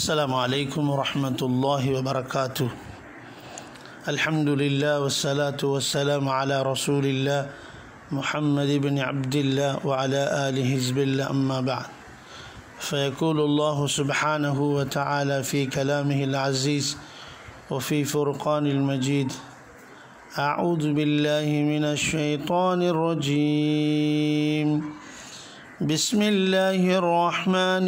السلام عليكم ورحمة الله وبركاته. الحمد لله والصلاة والسلام على رسول الله محمد بن عبد الله وعلى آله حزب الله. أما بعد، فيقول الله سبحانه وتعالى في كلامه العزيز وفي فرقان المجيد: أعوذ بالله من الشيطان الرجيم. بسم الله الرحمن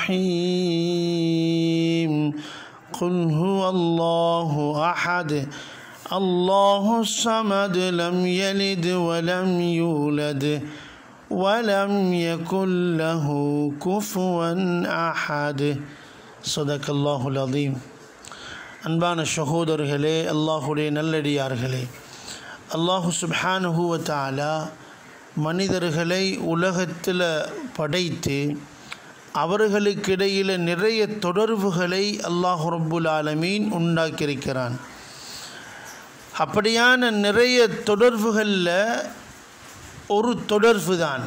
الرحيم. قل هو الله أحد الله الصمد لم يلد ولم يولد ولم يكن له كفوا أحد. صدق الله العظيم. அன்பான சகோதரர்களே, அல்லாஹுடைய நல்லடியார்களே, அல்லாஹு சுப்ஹானஹு வ தஆலா மனிதர்களை உலகத்தில் படைத்து அவர்களுக்கிடையில் நிறைய தொடர்புகளை அல்லாஹ் ரப்புல் ஆலமீன் உண்டாக்கியிருக்கிறான். அப்படியான நிறைய தொடர்புகளில் ஒரு தொடர்பு தான்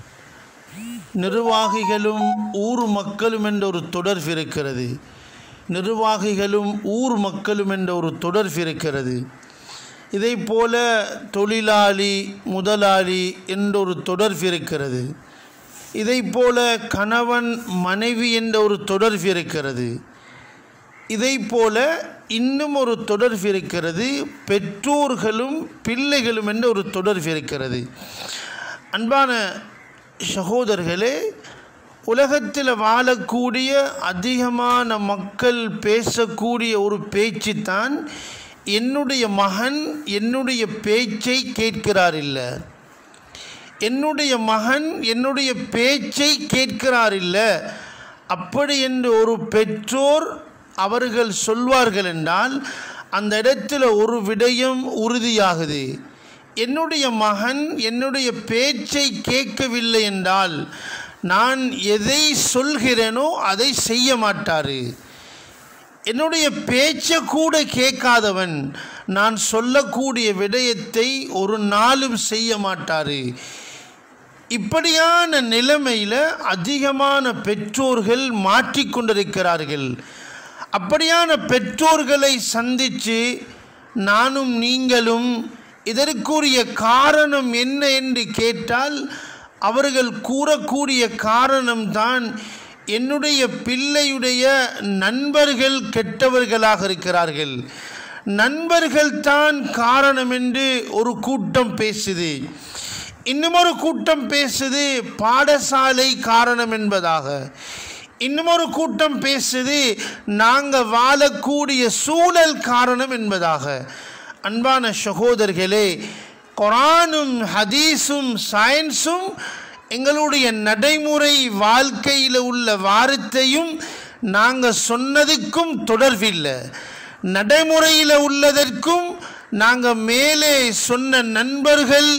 நிர்வாகிகளும் ஊர் மக்களும் என்ற ஒரு தொடர்பு இருக்கிறது. நிர்வாகிகளும் ஊர் மக்களும் என்ற ஒரு தொடர்பு இருக்கிறது. இதை போல தொழிலாளி முதலாளி என்றொரு தொடர்பு இருக்கிறது. இதை போல கணவன் மனைவி என்ற ஒரு தொடர்பு இருக்கிறது. இதை போல இன்னும் ஒரு தொடர்பு இருக்கிறது, பெற்றோர்களும் பிள்ளைகளும் என்ற ஒரு தொடர்பு இருக்கிறது. அன்பான சகோதரர்களே, உலகத்தில் வாழக்கூடிய அதிகமான மக்கள் பேசக்கூடிய ஒரு பேச்சு தான், என்னுடைய மகன் என்னுடைய பேச்சை கேட்கிறார் இல்லை, என்னுடைய மகன் என்னுடைய பேச்சை கேட்கிறார் இல்லை. அப்படி என்று ஒரு பெற்றோர் அவர்கள் சொல்வார்கள் என்றால் அந்த இடத்துல ஒரு விடயம் உறுதியாகுது. என்னுடைய மகன் என்னுடைய பேச்சை கேட்கவில்லை என்றால் நான் எதை சொல்கிறேனோ அதை செய்ய மாட்டார். என்னுடைய பேச்சை கூட கேட்காதவன் நான் சொல்லக்கூடிய விடயத்தை ஒரு நாளும் செய்ய மாட்டார். இப்படியான நிலைமையில் அதிகமான பெற்றோர்கள் மாற்றிக்கொண்டிருக்கிறார்கள். அப்படியான பெற்றோர்களை சந்தித்து நானும் நீங்களும் இதற்குரிய காரணம் என்ன என்று கேட்டால் அவர்கள் கூறக்கூடிய காரணம்தான், என்னுடைய பிள்ளையுடைய நண்பர்கள் கெட்டவர்களாக இருக்கிறார்கள், நண்பர்கள் தான் காரணம் என்று ஒரு கூட்டம் பேசுது. இன்னுமொரு கூட்டம் பேசுது பாடசாலை காரணம் என்பதாக. இன்னுமொரு கூட்டம் பேசுது நாங்கள் வாழக்கூடிய சூழல் காரணம் என்பதாக. அன்பான சகோதரர்களே, குர்ஆனும் ஹதீஸும் சயின்ஸும் எங்களுடைய நடைமுறை வாழ்க்கையில் உள்ள வார்த்தையும் நாங்கள் சொன்னதுக்கும் தொடர்பில்லை. நடைமுறையில் உள்ளதற்கும் நாங்கள் மேலே சொன்ன நண்பர்கள்,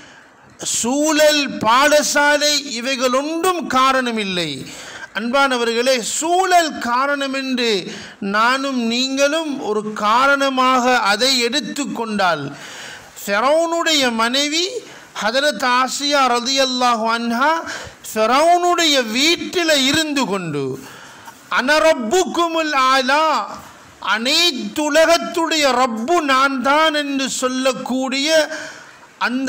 சூழல், பாடசாலை இவைகள் ஒன்றும் காரணம் இல்லை. அன்பானவர்களே, சூழல் காரணம் என்று நானும் நீங்களும் ஒரு காரணமாக அதை எடுத்துக்கொண்டால், ஃபிரௌனுடைய மனைவி ஹதரத் ஆசியா ரலியல்லாஹு அன்ஹா ஃபிரௌனுடைய வீட்டில் இருந்து கொண்டு அன ரப்புக்குமுல் ஆலா, அனைத்துலகத்துடைய ரப்பு நான் தான் என்று சொல்லக்கூடிய அந்த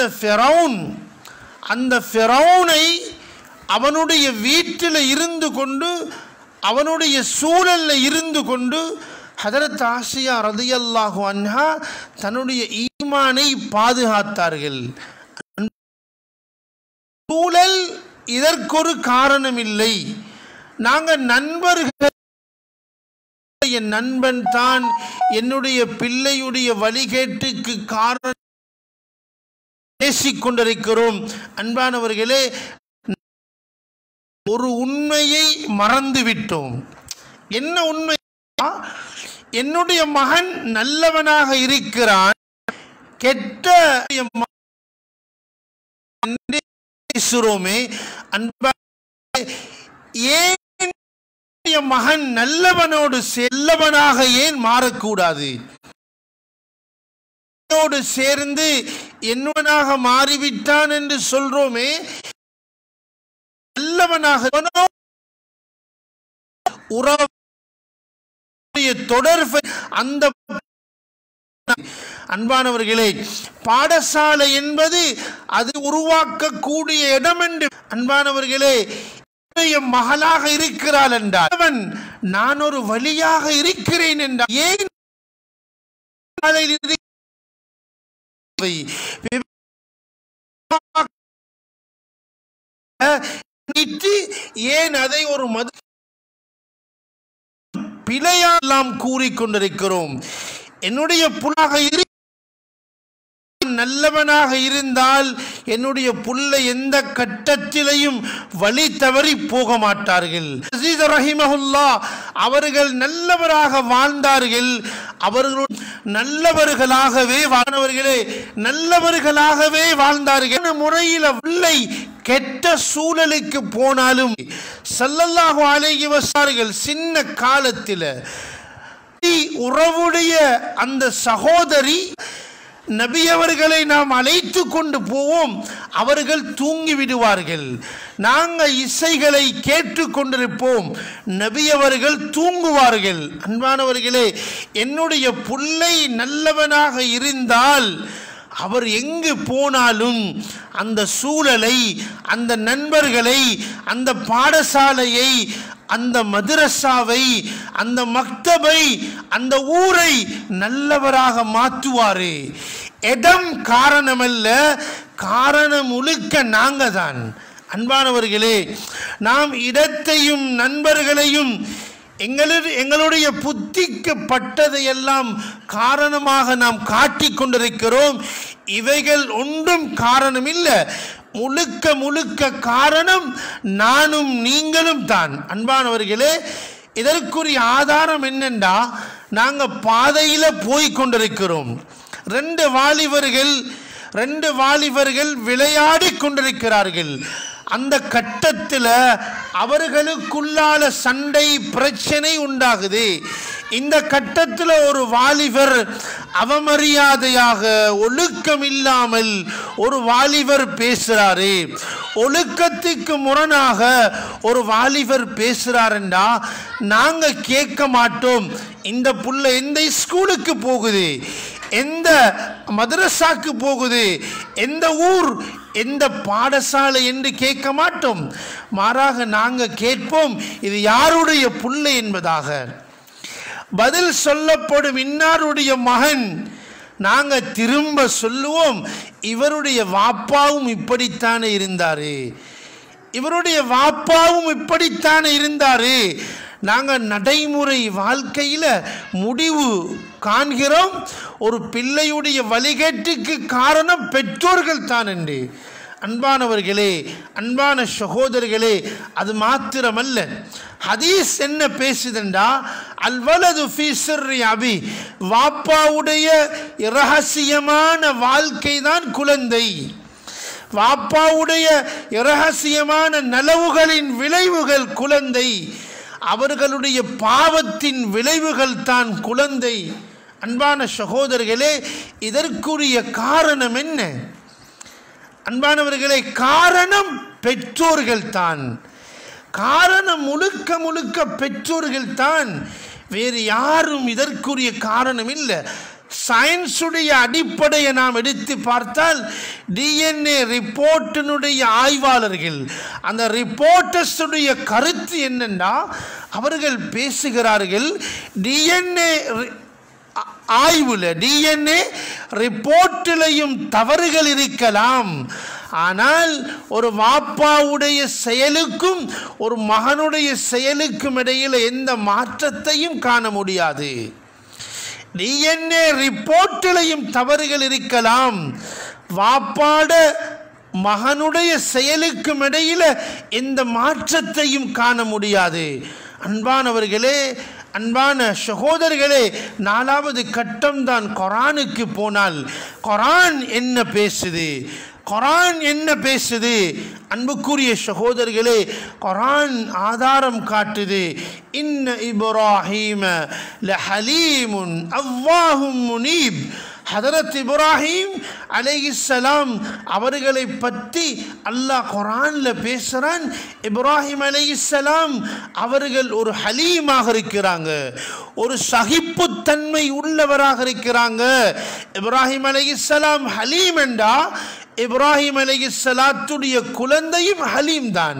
ஃபிரௌனை அவனுடைய வீட்டில் இருந்து கொண்டு அவனுடைய சூழலில் இருந்து கொண்டு ஹதரத் ஆசியா ரலியல்லாஹு அன்ஹா தன்னுடைய ஈமானை பாதுகாத்தார்கள். சூழல் இதற்கொரு காரணம் இல்லை. நாங்கள் நண்பர்கள், என் நண்பன் தான் என்னுடைய பிள்ளையுடைய வழிகேட்டுக்கு காரணம் பேசிக்கொண்டிருக்கிறோம். அன்பானவர்களே, ஒரு உண்மையை மறந்துவிட்டோம். என்ன உண்மை? என்னுடைய மகன் நல்லவனாக இருக்கிறான், கெட்ட பேசுறோமே. ஏன் மகன் நல்லவனோடு செல்லவனாக ஏன் மாறக்கூடாது? சேர்ந்து என்னவனாக மாறிவிட்டான் என்று சொல்றோமே, நல்லவனாக உறவு தொடர்பை அந்த அன்பானவர்களே, பாடசாலை என்பது அது உருவாக்கக்கூடிய இடம் என்று அன்பானவர்களே, மகளாக இருக்கிறாள் என்றால் அவன் நான் ஒரு வழியாக இருக்கிறேன் என்றால் ஏன் ஏன் அதை ஒரு மது பிழையெல்லாம் கூறிக்கொண்டிருக்கிறோம். என்னுடைய புலாக நல்லவனாக இருந்தால் என்னுடைய புள்ளை எந்த கட்டத்திலையும் வழி தவறி போக மாட்டார்கள். அஸீஸ் ரஹிமஹுல்லாஹ் அவர்கள் நல்லவராக வாழ்ந்தார்கள். அவர்கள் நல்லவர்களாகவே வாழ்ந்தவர்களே நல்லவர்களாகவே வாழ்ந்தார்கள். முறையில் பிள்ளை கெட்ட சூழலுக்கு போனாலும் ஸல்லல்லாஹு அலைஹி வஸல்லம் சின்ன காலத்தில் உறவுடைய அந்த சகோதரி நபி அவர்களை நாம் அழைத்து கொண்டு போவோம். அவர்கள் தூங்கி விடுவார்கள். நாங்கள் இசைகளை கேட்டு கொண்டிருப்போம். நபி அவர்கள் தூங்குவார்கள். அன்பானவர்களே, என்னுடைய புள்ளை நல்லவனாக இருந்தால் அவர் எங்கு போனாலும் அந்த சூழலை, அந்த நண்பர்களை, அந்த பாடசாலையை, அந்த மதரசாவை, அந்த மக்தபை, அந்த ஊரை நல்லவராக மாற்றுவாரு. இடம் காரணமல்ல, காரணம் முழுக்க நாங்க தான். அன்பானவர்களே, நாம் இடத்தையும் நண்பர்களையும் எங்களுடைய புத்திக்கு பட்டதையெல்லாம் காரணமாக நாம் காட்டிக் கொண்டிருக்கிறோம். இவைகள் ஒன்றும் காரணம் இல்லை. முழுக்க முழுக்க காரணம் நானும் நீங்களும் தான். அன்பானவர்களே, இதற்குரிய ஆதாரம் என்னென்றா, நாங்கள் பாதையில் போய் கொண்டிருக்கிறோம். ரெண்டு வாலிபர்கள் விளையாடி கொண்டிருக்கிறார்கள். அந்த கட்டத்தில் அவர்களுக்குள்ளான சண்டை பிரச்சனை உண்டாகுது. இந்த கட்டத்தில் ஒரு வாலிபர் அவமரியாதையாக, ஒழுக்கம் இல்லாமல் ஒரு வாலிபர் பேசுறாரு. ஒழுக்கத்துக்கு முரணாக ஒரு வாலிபர் பேசுறாருண்டா நாங்க கேட்க மாட்டோம். இந்த புள்ள எந்த ஸ்கூலுக்கு போகுது, எந்த மதரசாக்கு போகுது, எந்த ஊர், எந்த பாடசாலை என்று கேட்க மாட்டோம். மாறாக நாங்கள் கேட்போம் இது யாருடைய புள்ளை என்பதாக. பதில் சொல்லப்படும் இன்னாருடைய மகன். நாங்கள் திரும்ப சொல்லுவோம் இவருடைய வாப்பாவும் இப்படித்தானே இருந்தாரு, இவருடைய வாப்பாவும் இப்படித்தானே இருந்தாரு. நாங்கள் நடைமுறை வாழ்க்கையில் முடிவு காண்கிறோம் ஒரு பிள்ளையுடைய வழிகேட்டுக்கு காரணம் பெற்றோர்கள் தான் என்று. அன்பானவர்களே, அன்பான சகோதரர்களே, அது மாத்திரமல்ல, ஹதீஸ் என்ன பேசுதண்டா, அல்வலது ஃபீ சிர்ரி அபி, வாப்பாவுடைய இரகசியமான வாழ்க்கை தான் குழந்தை. வாப்பாவுடைய இரகசியமான நலவுகளின் விளைவுகள் குழந்தை. அவர்களுடைய பாவத்தின் விளைவுகள் தான் குழந்தை. அன்பான சகோதரர்களே, இதற்குரிய காரணம் என்ன? அன்பானவர்களே, காரணம் பெற்றோர்கள் தான். காரணம் முழுக்க முழுக்க பெற்றோர்கள் தான். வேறு யாரும் இதற்குரிய காரணம் இல்லை. சயின்ஸுடைய அடிப்படையை நாம் எடுத்து பார்த்தால் டிஎன்ஏ ரிப்போர்ட்டினுடைய ஆய்வாளர்கள், அந்த ரிப்போர்ட்டர்ஸுடைய கருத்து என்னென்னா, அவர்கள் பேசுகிறார்கள் டிஎன்ஏ ஆய்வில், டிஎன்ஏ ரிப்போர்ட்டிலையும் தவறுகள் இருக்கலாம். ஆனால் ஒரு வாப்பாவுடைய செயலுக்கும் ஒரு மகனுடைய செயலுக்கும் இடையில் எந்த மாற்றத்தையும் காண முடியாது. டிஎன்ஏ ரிப்போர்ட்டிலையும் தவறுகள் இருக்கலாம். வாப்பாட மகனுடைய செயலுக்கும் இடையில் எந்த மாற்றத்தையும் காண முடியாது. அன்பானவர்களே, அன்பான சகோதரர்களே, 4வது கட்டம் தான் குர்ஆனுக்கு போனால் குர்ஆன் என்ன பேசுது, குர்ஆன் என்ன பேசுது? அன்புக்குரிய சகோதரர்களே, குர்ஆன் ஆதாரம் காட்டுது. இன்ன இப்ராஹீம லஹலீமுன் அவ்வாஹும் முனீப், ஹதரத் இப்ராஹிம் அலைஹிஸ்ஸலாம் அவர்களை பற்றி அல்லாஹ் குர்ஆன்ல பேசுறான். இப்ராஹிம் அலைஹிஸ்ஸலாம் அவர்கள் ஒரு ஹலீமாக இருக்கிறாங்க, ஒரு சகிப்புத்தன்மை உள்ளவராக இருக்கிறாங்க. இப்ராஹிம் அலைஹிஸ்ஸலாம் ஹலீம் என்றா இப்ராஹிம் அலைஹிஸ்ஸலாத்துடைய குழந்தையும் ஹலீம் தான்.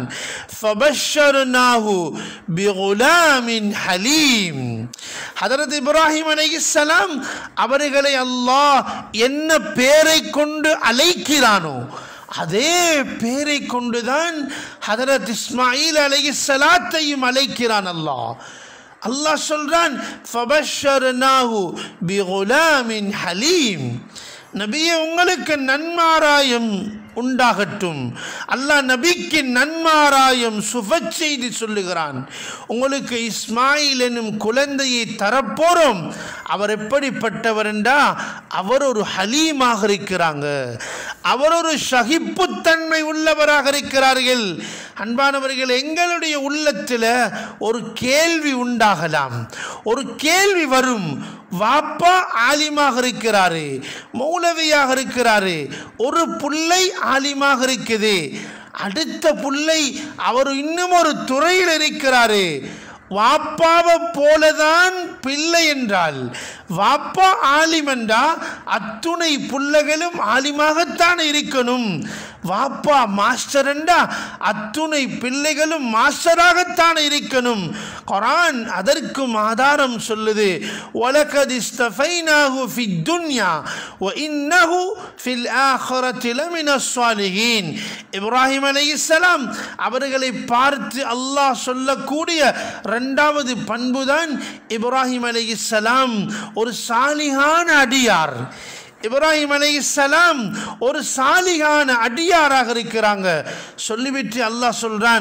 ஃபபஷர்னாஹு பிகுலாமின் ஹலீம். ஹதரத் இப்ராஹிம் அலைஹிஸ்ஸலாம் அவர்களை அல்லாஹ் என்ன பெயரை கொண்டு அழைக்கிறானோ அதே பெயரை கொண்டுதான் ஹதரத் இஸ்மாயில் அலைஹிஸ்ஸலாத்தையும் அழைக்கிறான் அல்லாஹ். அல்லாஹ் சொல்றான் ஃபபஷர்னாஹு பிகுலாமின் ஹலீம். நபியே உங்களுக்கு நன்மாராயம் உண்டாகட்டும். அல்லாஹ் நபிக்கு நன்மாராயம் சுப செய்தி சொல்லுகிறான். உங்களுக்கு இஸ்மாயில் எனும் குழந்தையை தரப்போறோம். அவர் எப்படிப்பட்டவர் என்றா அவர் ஒரு ஹலீமாக இருக்கிறாங்க, அவர் ஒரு சகிப்புத்தன்மை உள்ளவராக இருக்கிறார்கள். அன்பானவர்கள், எங்களுடைய உள்ளத்தில் ஒரு கேள்வி உண்டாகலாம், ஒரு கேள்வி வரும். வாப்பா ஆலிமாக இருக்கிறாரு, மௌலவியாக இருக்கிறாரு, ஒரு புள்ளை ஆலிமாக இருக்குது, அடுத்த புள்ளை அவர் இன்னும் ஒரு துறையில் இருக்கிறாரு. வாப்பாவை போலதான் பிள்ளை என்றால், வாப்பா ஆலிம் என்றா அத்துணை புள்ளைகளும் ஆலிமாகத்தான் இருக்கணும். வாப்பா மாஸ்டர் என்றா அத்துணை பிள்ளைகளும் மாஸ்டராகத்தான் இருக்கணும். குர்ஆன் அதற்கும் ஆதாரம் சொல்லுது. வலகத் இஸ்தஃபைனாஹு ஃபித் துன்யா வ இன்னஹு ஃபில் ஆখিরাতি லமினஸ் ஸாலிஹீன். இப்ராஹிம் அலைஹிஸ்ஸலாம் அவர்களை பார்த்து அல்லாஹ் சொல்லக்கூடிய இரண்டாவது பண்புதான் இப்ராஹிம் அலைஹிஸ்ஸலாம் ஒரு சாலிஹான அடியார். இப்ராஹிம் அலைஹிஸ்ஸலாம் ஒரு சாலிஹான அடியாராக இருக்கிறாங்க. சொல்லிவிட்டு அல்லாஹ் சொல்றான்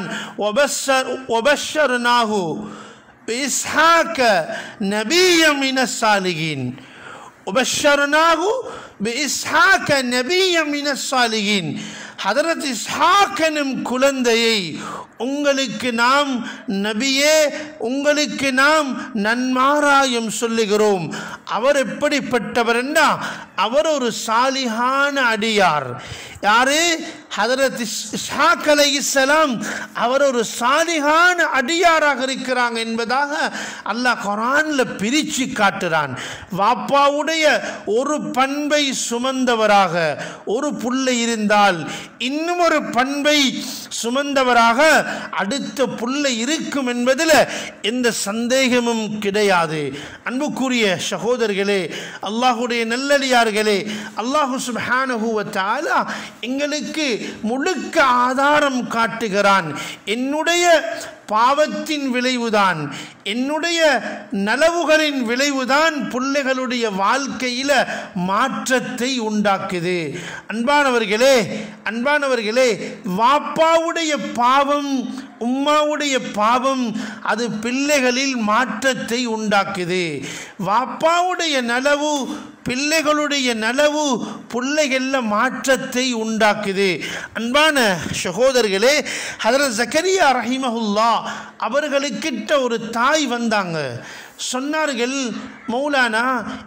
வபஷர்னாஹு பிஇஸ்ஹாக நபிய்யன் மினஸ் சாலிஹீன். வபஷர்னாஹு பிஇஸ்ஹாக நபிய்யன் மினஸ் சாலிஹீன். ஹதரத் இஸ்ஹாக் எனும் குழந்தையை உங்களுக்கு நாம் நபியே, உங்களுக்கு நாம் நன்மாராயம் சொல்லுகிறோம். அவர் எப்படிப்பட்டவர் என்றா அவர் ஒரு சாலிஹான அடியார். யாரு? ஹதரத் இஸ்ஹாக் அலைஹிஸ்ஸலாம் அவர் ஒரு சாலிஹான அடியாராக இருக்கிறாங்க என்பதாக அல்லாஹ் குர்ஆன்ல பிரித்து காட்டுறான். வாப்பாவுடைய ஒரு பண்பை சுமந்தவராக ஒரு புள்ளை இருந்தால் இன்னும் ஒரு பண்பை சுமந்தவராக அடுத்த புள்ளை இருக்கும் என்பதில் எந்த சந்தேகமும் கிடையாது. அன்புக்குரிய சகோதரர்களே, அல்லாஹுடைய நல்லடியார்களே, அல்லாஹு சுப்ஹானஹு வ தஆலா எங்களுக்கு முழுக்க ஆதாரம் காட்டுகிறான். என்னுடைய பாவத்தின் விளைவுதான், என்னுடைய நலவுகளின் விளைவுதான் பிள்ளைகளுடைய வாழ்க்கையில் மாற்றத்தை உண்டாக்குது. அன்பானவர்களே, வாப்பாவுடைய பாவம், உம்மாவுடைய பாவம் அது பிள்ளைகளில் மாற்றத்தை உண்டாக்குது. வாப்பாவுடைய நலவு, பிள்ளைகளுடைய நலவு பிள்ளைகளில் மாற்றத்தை உண்டாக்குது. அன்பான சகோதரர்களே, ஹதரத் ஜக்கரியா ரஹிமஹுல்லா அவர்களுக்கிட்ட ஒரு தாய் வந்தாங்க. சொன்னார்கள், மௌலானா,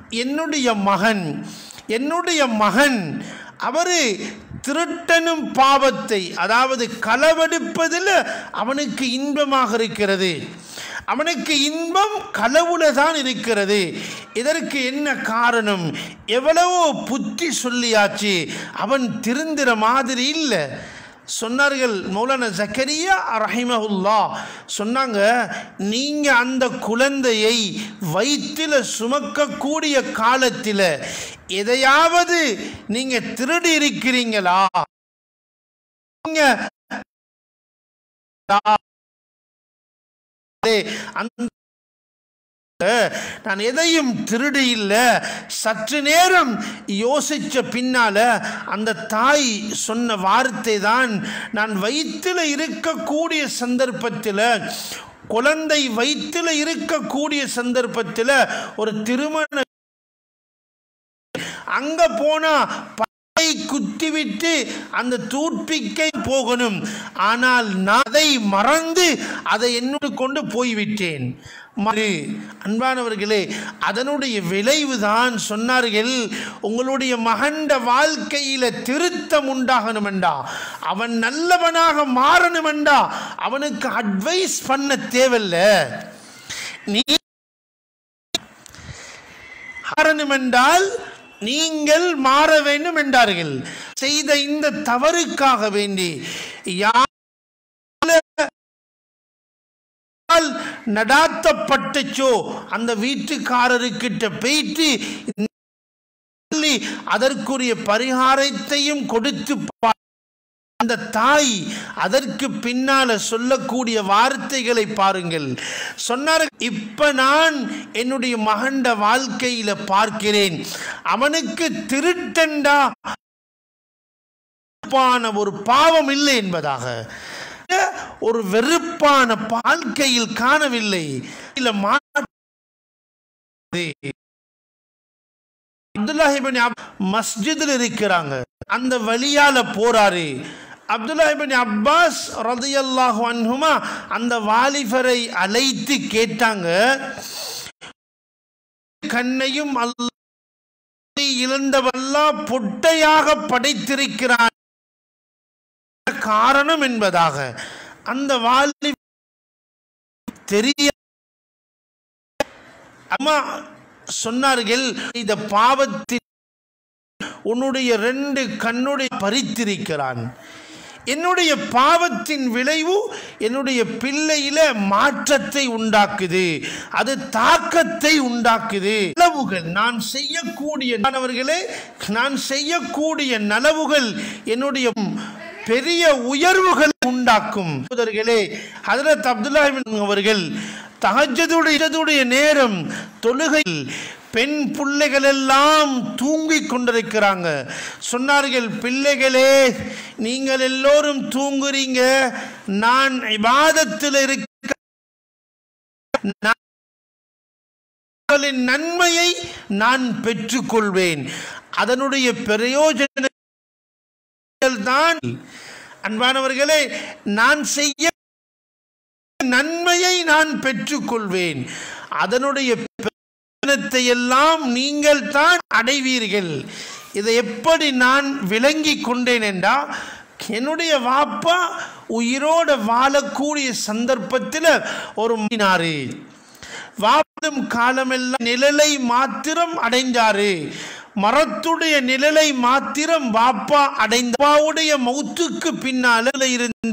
என்னுடைய மகன் அவர் திருட்டனும் பாவத்தை, அதாவது களவெடுப்பதில் அவனுக்கு இன்பமாக இருக்கிறது, அவனுக்கு இன்பம் களவுல தான் இருக்கிறது. இதற்கு என்ன காரணம்? எவ்வளவோ புத்தி சொல்லியாச்சு, அவன் திருந்துற மாதிரி இல்லை. சொன்னார்கள் மௌலானா ஜக்கரியா ரஹிமஹுல்லா, சொன்னாங்க, நீங்க அந்த குழந்தையை வயிற்றில் சுமக்கக்கூடிய காலத்தில் எதையாவது நீங்க திருடி இருக்கிறீங்களா? நான் எதையும் திருடி இல்லை. சற்று நேரம் யோசிச்ச பின்னால அந்த தாய் சொன்ன வார்த்தை தான், நான் வயிற்றில் இருக்கக்கூடிய சந்தர்ப்பத்தில், குழந்தை வயிற்றில் இருக்கக்கூடிய சந்தர்ப்பத்தில் ஒரு திருமண அங்க போனா படை தலையை குத்திவிட்டு அந்த டூத்பிக்கை போகணும். ஆனால் நான் அதை மறந்து அதை என்னோடு கொண்டு போய்விட்டேன். அன்பானவர்களே, அதனுடைய விளைவுதான் சொன்னார்கள், உங்களுடைய மகண்ட வாழ்க்கையில திருத்தம் உண்டாகணுமெண்டா, அவன் நல்லவனாக மாறணுமெண்டா அவனுக்கு அட்வைஸ் பண்ண தேவையில்ல, நீ மாறணுமென்றால் நீங்கள் மாற வேண்டும் என்றார்கள். செய்த இந்த தவறுக்காக வேண்டி நடாத்தப்பட்டச்சோ அந்த வீட்டுக்காரருக்கிட்ட போயிட்டு அதற்குரிய பரிகாரத்தையும் கொடுத்து அந்த தாய் அதற்கு பின்னால சொல்லக்கூடிய வார்த்தைகளை பாருங்கள். சொன்னார்கள், இப்ப நான் என்னுடைய மகண்ட வாழ்க்கையில பார்க்கிறேன், அவனுக்கு திருட்டண்டா ஒரு பாவம் இல்லை என்பதாக, ஒரு வெறுப்பான வாழ்க்கையில் காணவில்லை. அப்துல்லாஹ் இப்னு மஸ்ஜிதில் இருக்கிறாங்க, அந்த வழியால போறாரு. அப்துல்லாஹ் இப்னு அப்பாஸ் ரலியல்லாஹு அன்ஹுமா அந்த வாலிபரை அழைத்து கேட்டாங்க, கண்ணையும் அல்லாஹ் இழந்தவல்லாஹ் பொட்டையாக படைத்திருக்கிறான் காரணம் என்பதாக. அந்த வாலிப தெரிய அம்மா சொன்னார்கள், இந்த பாவத்தில் உன்னுடைய 2 கண்ணுடைய பறித்திருக்கிறான். என்னுடைய பாவத்தின் விளைவு என்னுடைய பிள்ளையில மாற்றத்தை உண்டாக்குது, அது தாக்கத்தை உண்டாக்குது. நலவுகள் நான் செய்யக்கூடிய நலவுகள் என்னுடைய பெரிய உயர்வுகள் உண்டாக்கும். ஹஜ்ரத் அப்துல்லாஹ் அவர்கள் தஹஜ்ஜுடைய நேரம் தொழுகையில் பெண் பிள்ளைகள் எல்லாம் தூங்கிக் கொண்டிருக்கிறாங்க. சொன்னார்கள், பிள்ளைகளே நீங்கள் எல்லோரும் தூங்குறீங்க, நான் இபாதத்தில் இருக்க நன்மையை நான் பெற்றுக்கொள்வேன், அதனுடைய பிரயோஜனம் தான். அன்பானவர்களே, நான் செய்ய நன்மையை நான் பெற்றுக்கொள்வேன், அதனுடைய பிரயோஜனத்தை எல்லாம் நீங்கள் தான் அடைவீர்கள். இதை எப்படி நான் விளங்கி கொண்டேன் என்றால், என்னுடைய வாப்பா உயிரோடு வாழக்கூடிய சந்தர்ப்பத்தில் ஒரு மீனாரு வாழும் காலமெல்லாம் நிழலை மாத்திரம் அடைஞ்சாரு, மரத்துடைய நிழலை மாத்திரம் வாப்பா அடைந்தாவுடைய மௌத்துக்கு பின்னால இருந்த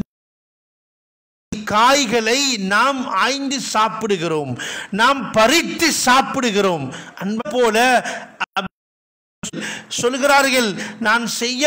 காய்களை நாம் ஆய்ந்து சாப்பிடுகிறோம், நாம் பறித்து சாப்பிடுகிறோம். அன்பு போல சொல்கிறார்கள், நான் செய்ய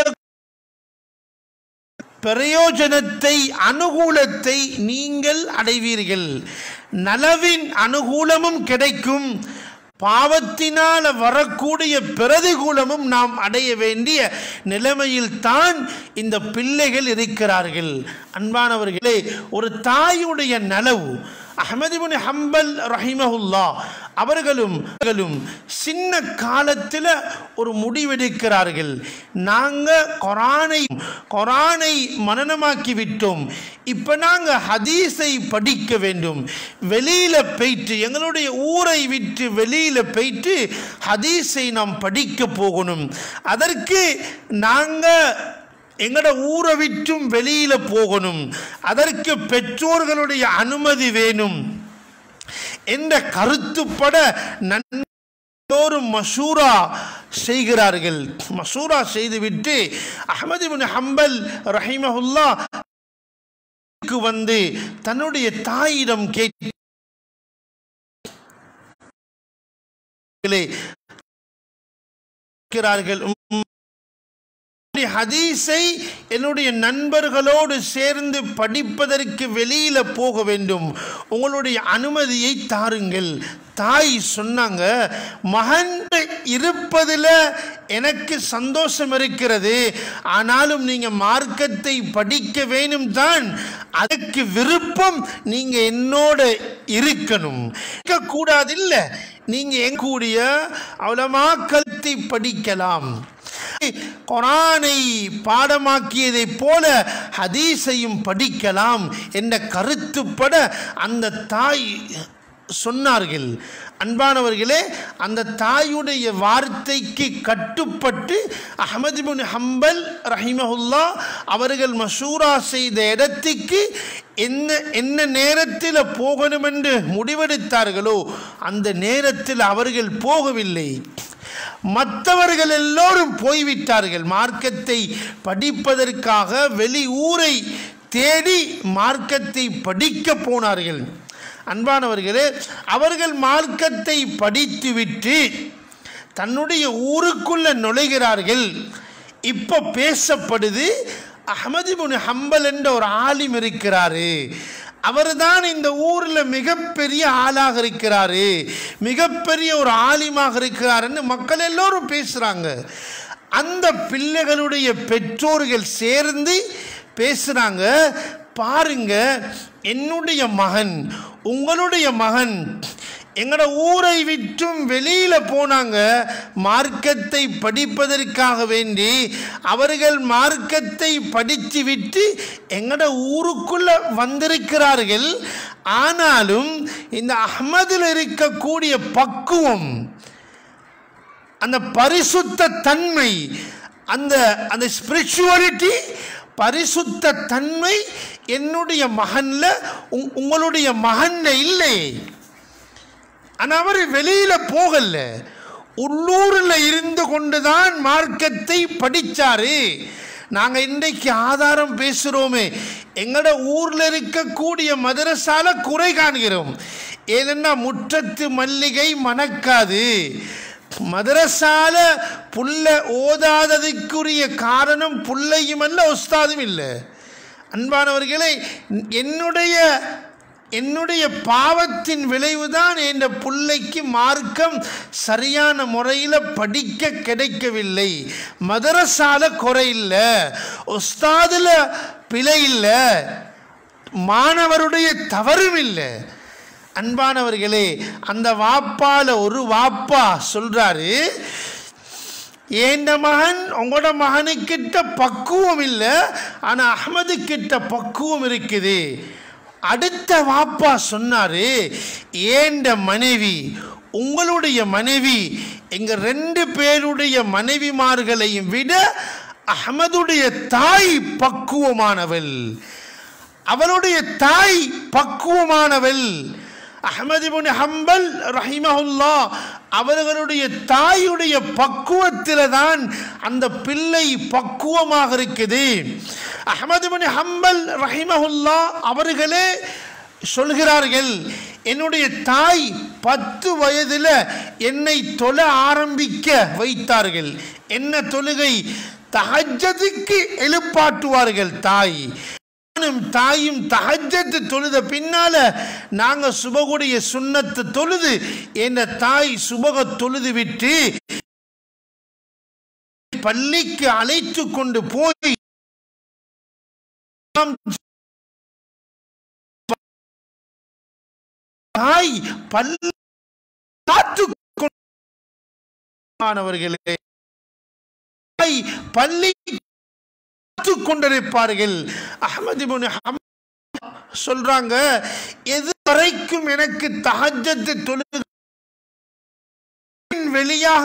பிரயோஜனத்தை அனுகூலத்தை நீங்கள் அடைவீர்கள், நலவின் அனுகூலமும் கிடைக்கும், பாவத்தினால் வரக்கூடிய பிரதிகூலமும் நாம் அடைய வேண்டிய நிலைமையில் தான் இந்த பிள்ளைகள் இருக்கிறார்கள். அன்பானவர்களே, ஒரு தாயுடைய நலவு, அஹ்மத் இப்னு ஹம்பல் ரஹிமஹுல்லாஹ் அவர்களும் சின்ன காலத்தில் ஒரு முடிவெடுக்கிறார்கள், நாங்கள் குரானை மனனமாக்கி விட்டோம், இப்போ நாங்கள் ஹதீஸை படிக்க வேண்டும், வெளியில் போயிட்டு எங்களுடைய ஊரை விட்டு வெளியில் போயிட்டு ஹதீஸை நாம் படிக்க போகணும், அதற்கு நாங்கள் எங்கட ஊரை விட்டும் வெளியில போகணும், அதற்கு பெற்றோர்களுடைய அனுமதி வேணும் என்ற கருத்துப்பட நன்மையோரும் மஷூரா செய்கிறார்கள். மஷூரா செய்துவிட்டு அஹ்மத் இப்னு ஹம்பல் ரஹிமஹுல்லாஹ் வந்து தன்னுடைய தாயிடம் கேட்கிறார்கள், ஹதீஸை என்னுடைய நண்பர்களோடு சேர்ந்து படிப்பதற்கு வெளியில போக வேண்டும், உங்களுடைய அனுமதியை தாருங்கள். தாய் சொன்னாங்க, மகன் இருப்பதில் எனக்கு சந்தோஷம் இருக்கிறது, ஆனாலும் நீங்க மார்க்கத்தை படிக்க வேணும் தான், அதுக்கு விருப்பம் நீங்க என்னோட இருக்கணும், கூடாது இல்ல, நீங்க எங்கூடிய உலமாக்களை படிக்கலாம், குர்ஆனை பாடமாக்கியதை போல ஹதீஸையும் படிக்கலாம் என்ற கருத்துப்பட அந்த தாய் சொன்னார்கள். அன்பானவர்களே, அந்த தாயுடைய வார்த்தைக்கு கட்டுப்பட்டு அஹ்மத் இப்னு ஹம்பல் ரஹிமஹுல்லா அவர்கள் மஷூரா செய்த இடத்துக்கு என்ன நேரத்தில் போகணும் என்று முடிவெடுத்தார்களோ அந்த நேரத்தில் அவர்கள் போகவில்லை. மற்றவர்கள் எல்லோரும் போய்விட்டார்கள். மார்க்கத்தை படிப்பதற்காக வெளி ஊரை தேடி மார்க்கத்தை படிக்க போனார்கள். அன்பானவர்களே, அவர்கள் மார்க்கத்தை படித்துவிட்டு தன்னுடைய ஊருக்குள்ள நுழைகிறார்கள். இப்போ பேசப்படுது, அஹ்மத் இப்னு ஹம்பல் என்ற ஒரு ஆலிம் இருக்கிறாரு, அவர்தான் இந்த ஊரில் மிகப்பெரிய ஆளாக இருக்கிறாரு, மிகப்பெரிய ஒரு ஆலிமாக இருக்கிறாருன்னு மக்கள் எல்லோரும் பேசுகிறாங்க. அந்த பிள்ளைகளுடைய பெற்றோர்கள் சேர்ந்து பேசுகிறாங்க, பாருங்க, என்னுடைய மகன் உங்களுடைய மகன் எங்களோட ஊரை விட்டும் வெளியில போனாங்க மார்க்கத்தை படிப்பதற்காக வேண்டி. அவர்கள் மார்க்கத்தை படித்து விட்டு எங்களோட ஊருக்குள்ள வந்திருக்கிறார்கள். ஆனாலும் இந்த அஹ்மதில் இருக்கக்கூடிய பக்குவம், அந்த பரிசுத்த தன்மை, அந்த ஸ்பிரிச்சுவாலிட்டி, பரிசுத்த தன்மை என்னுடைய மகன்ல உங்களுடைய மகன்ல இல்லை. ஆனால் அவர் வெளியில போகல, உள்ளூரில் இருந்து கொண்டுதான் மார்க்கத்தை படிச்சாரு. நாங்கள் இன்றைக்கு ஆதாரம் பேசுகிறோமே, எங்களோட ஊரில் இருக்கக்கூடிய மதரசால குறை காண்கிறோம். ஏனென்னா முற்றத்து மல்லிகை மணக்காது. மதரசால புல்ல ஓதாததுக்குரிய காரணம் புள்ளையும் அல்ல, உஸ்தாதும் இல்லை. அன்பானவர்களே, என்னுடைய பாவத்தின் விளைவுதான் என் புள்ளைக்கு மார்க்கம் சரியான முறையில் படிக்க கிடைக்கவில்லை. மதரசால குறை இல்லை, உஸ்தாதுல பிழை இல்லை, மாணவருடைய தவறும் இல்லை. அன்பானவர்களே, அந்த வாப்பால ஒரு வாப்பா சொல்றாரு, ஏண்ட மகன் உங்களோட மகனுக்கிட்ட பக்குவம் இல்லை, ஆனால் அஹ்மது கிட்ட பக்குவம் இருக்குது. அடுத்த வாப்பா சொன்னாரு, ஏண்ட மனைவி உங்களுடைய மனைவி எங்க 2 பேருடைய மனைவிமார்களையும் விட அஹ்மதுடைய தாய் பக்குவமானவள், அவளுடைய தாய் பக்குவமானவள். அஹ்மத் இப்னு ஹம்பல் ரஹிமஹுல்லா அவர்களுடைய தாயுடைய பக்குவத்தில் தான் அந்த பிள்ளை பக்குவமாக இருக்குது. அஹ்மத் இப்னு ஹம்பல் ரஹிமஹுல்லா அவர்களே சொல்கிறார்கள், என்னுடைய தாய் 10 வயதில் என்னை தொழ ஆரம்பிக்க வைத்தார்கள். என்ன தொழுகை? தஹஜ்ஜுக்கு எழுப்பாட்டுவார்கள் தாய். தாயும் தஹஜ்ஜத் தொழுத பின்னால நாங்க சுபகுடைய சுன்னத்து தொழுது என்ற தாய் சுபக தொழுது விட்டு பள்ளிக்கு அழைத்து கொண்டு போய் தாய் பள்ளி பள்ளி கொண்டிருப்பார்கள். அஹ்மத் இப்னு ஹம்பல் சொல்றாங்க, எது வரைக்கும் எனக்கு தஹஜ்ஜத் தொழுது வெளியாக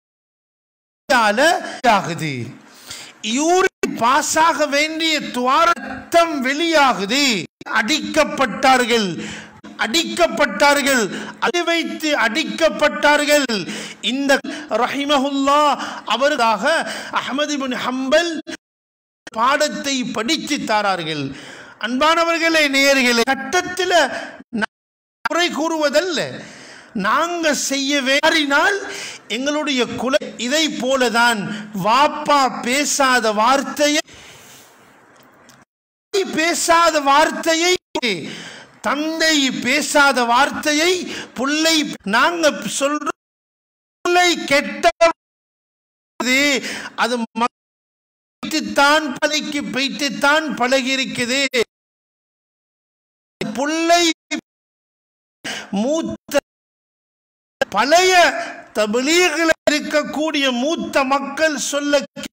ஆகுது, யூரின் பாஸாக வேண்டிய துவாரத்தம் வெளியாகுது. அடிக்கப்பட்டார்கள், அது வைத்து அடிக்கப்பட்டார்கள். இந்த ரஹிமஹுல்லா அவருக்காக அஹ்மத் இப்னு ஹம்பல் பாடத்தை படித்து தாரார்கள். அன்பானவர்களே, நேயர்களே, கட்டத்தில் குறை கூறுவதல்ல, நாங்க செய்ய வேறினால் எங்களுடைய குல இதை போலதான். வாப்பா பேசாத வார்த்தையை தந்தை பேசாத வார்த்தையை புள்ளை நாங்க சொல்றோம். புள்ளை கெட்ட அது தான் பலைக்கு பைத்துத்தான் பழகி இருக்குது. புள்ளை மூத்த பழைய தபலீகில் இருக்கக்கூடிய மூத்த மக்கள் சொல்ல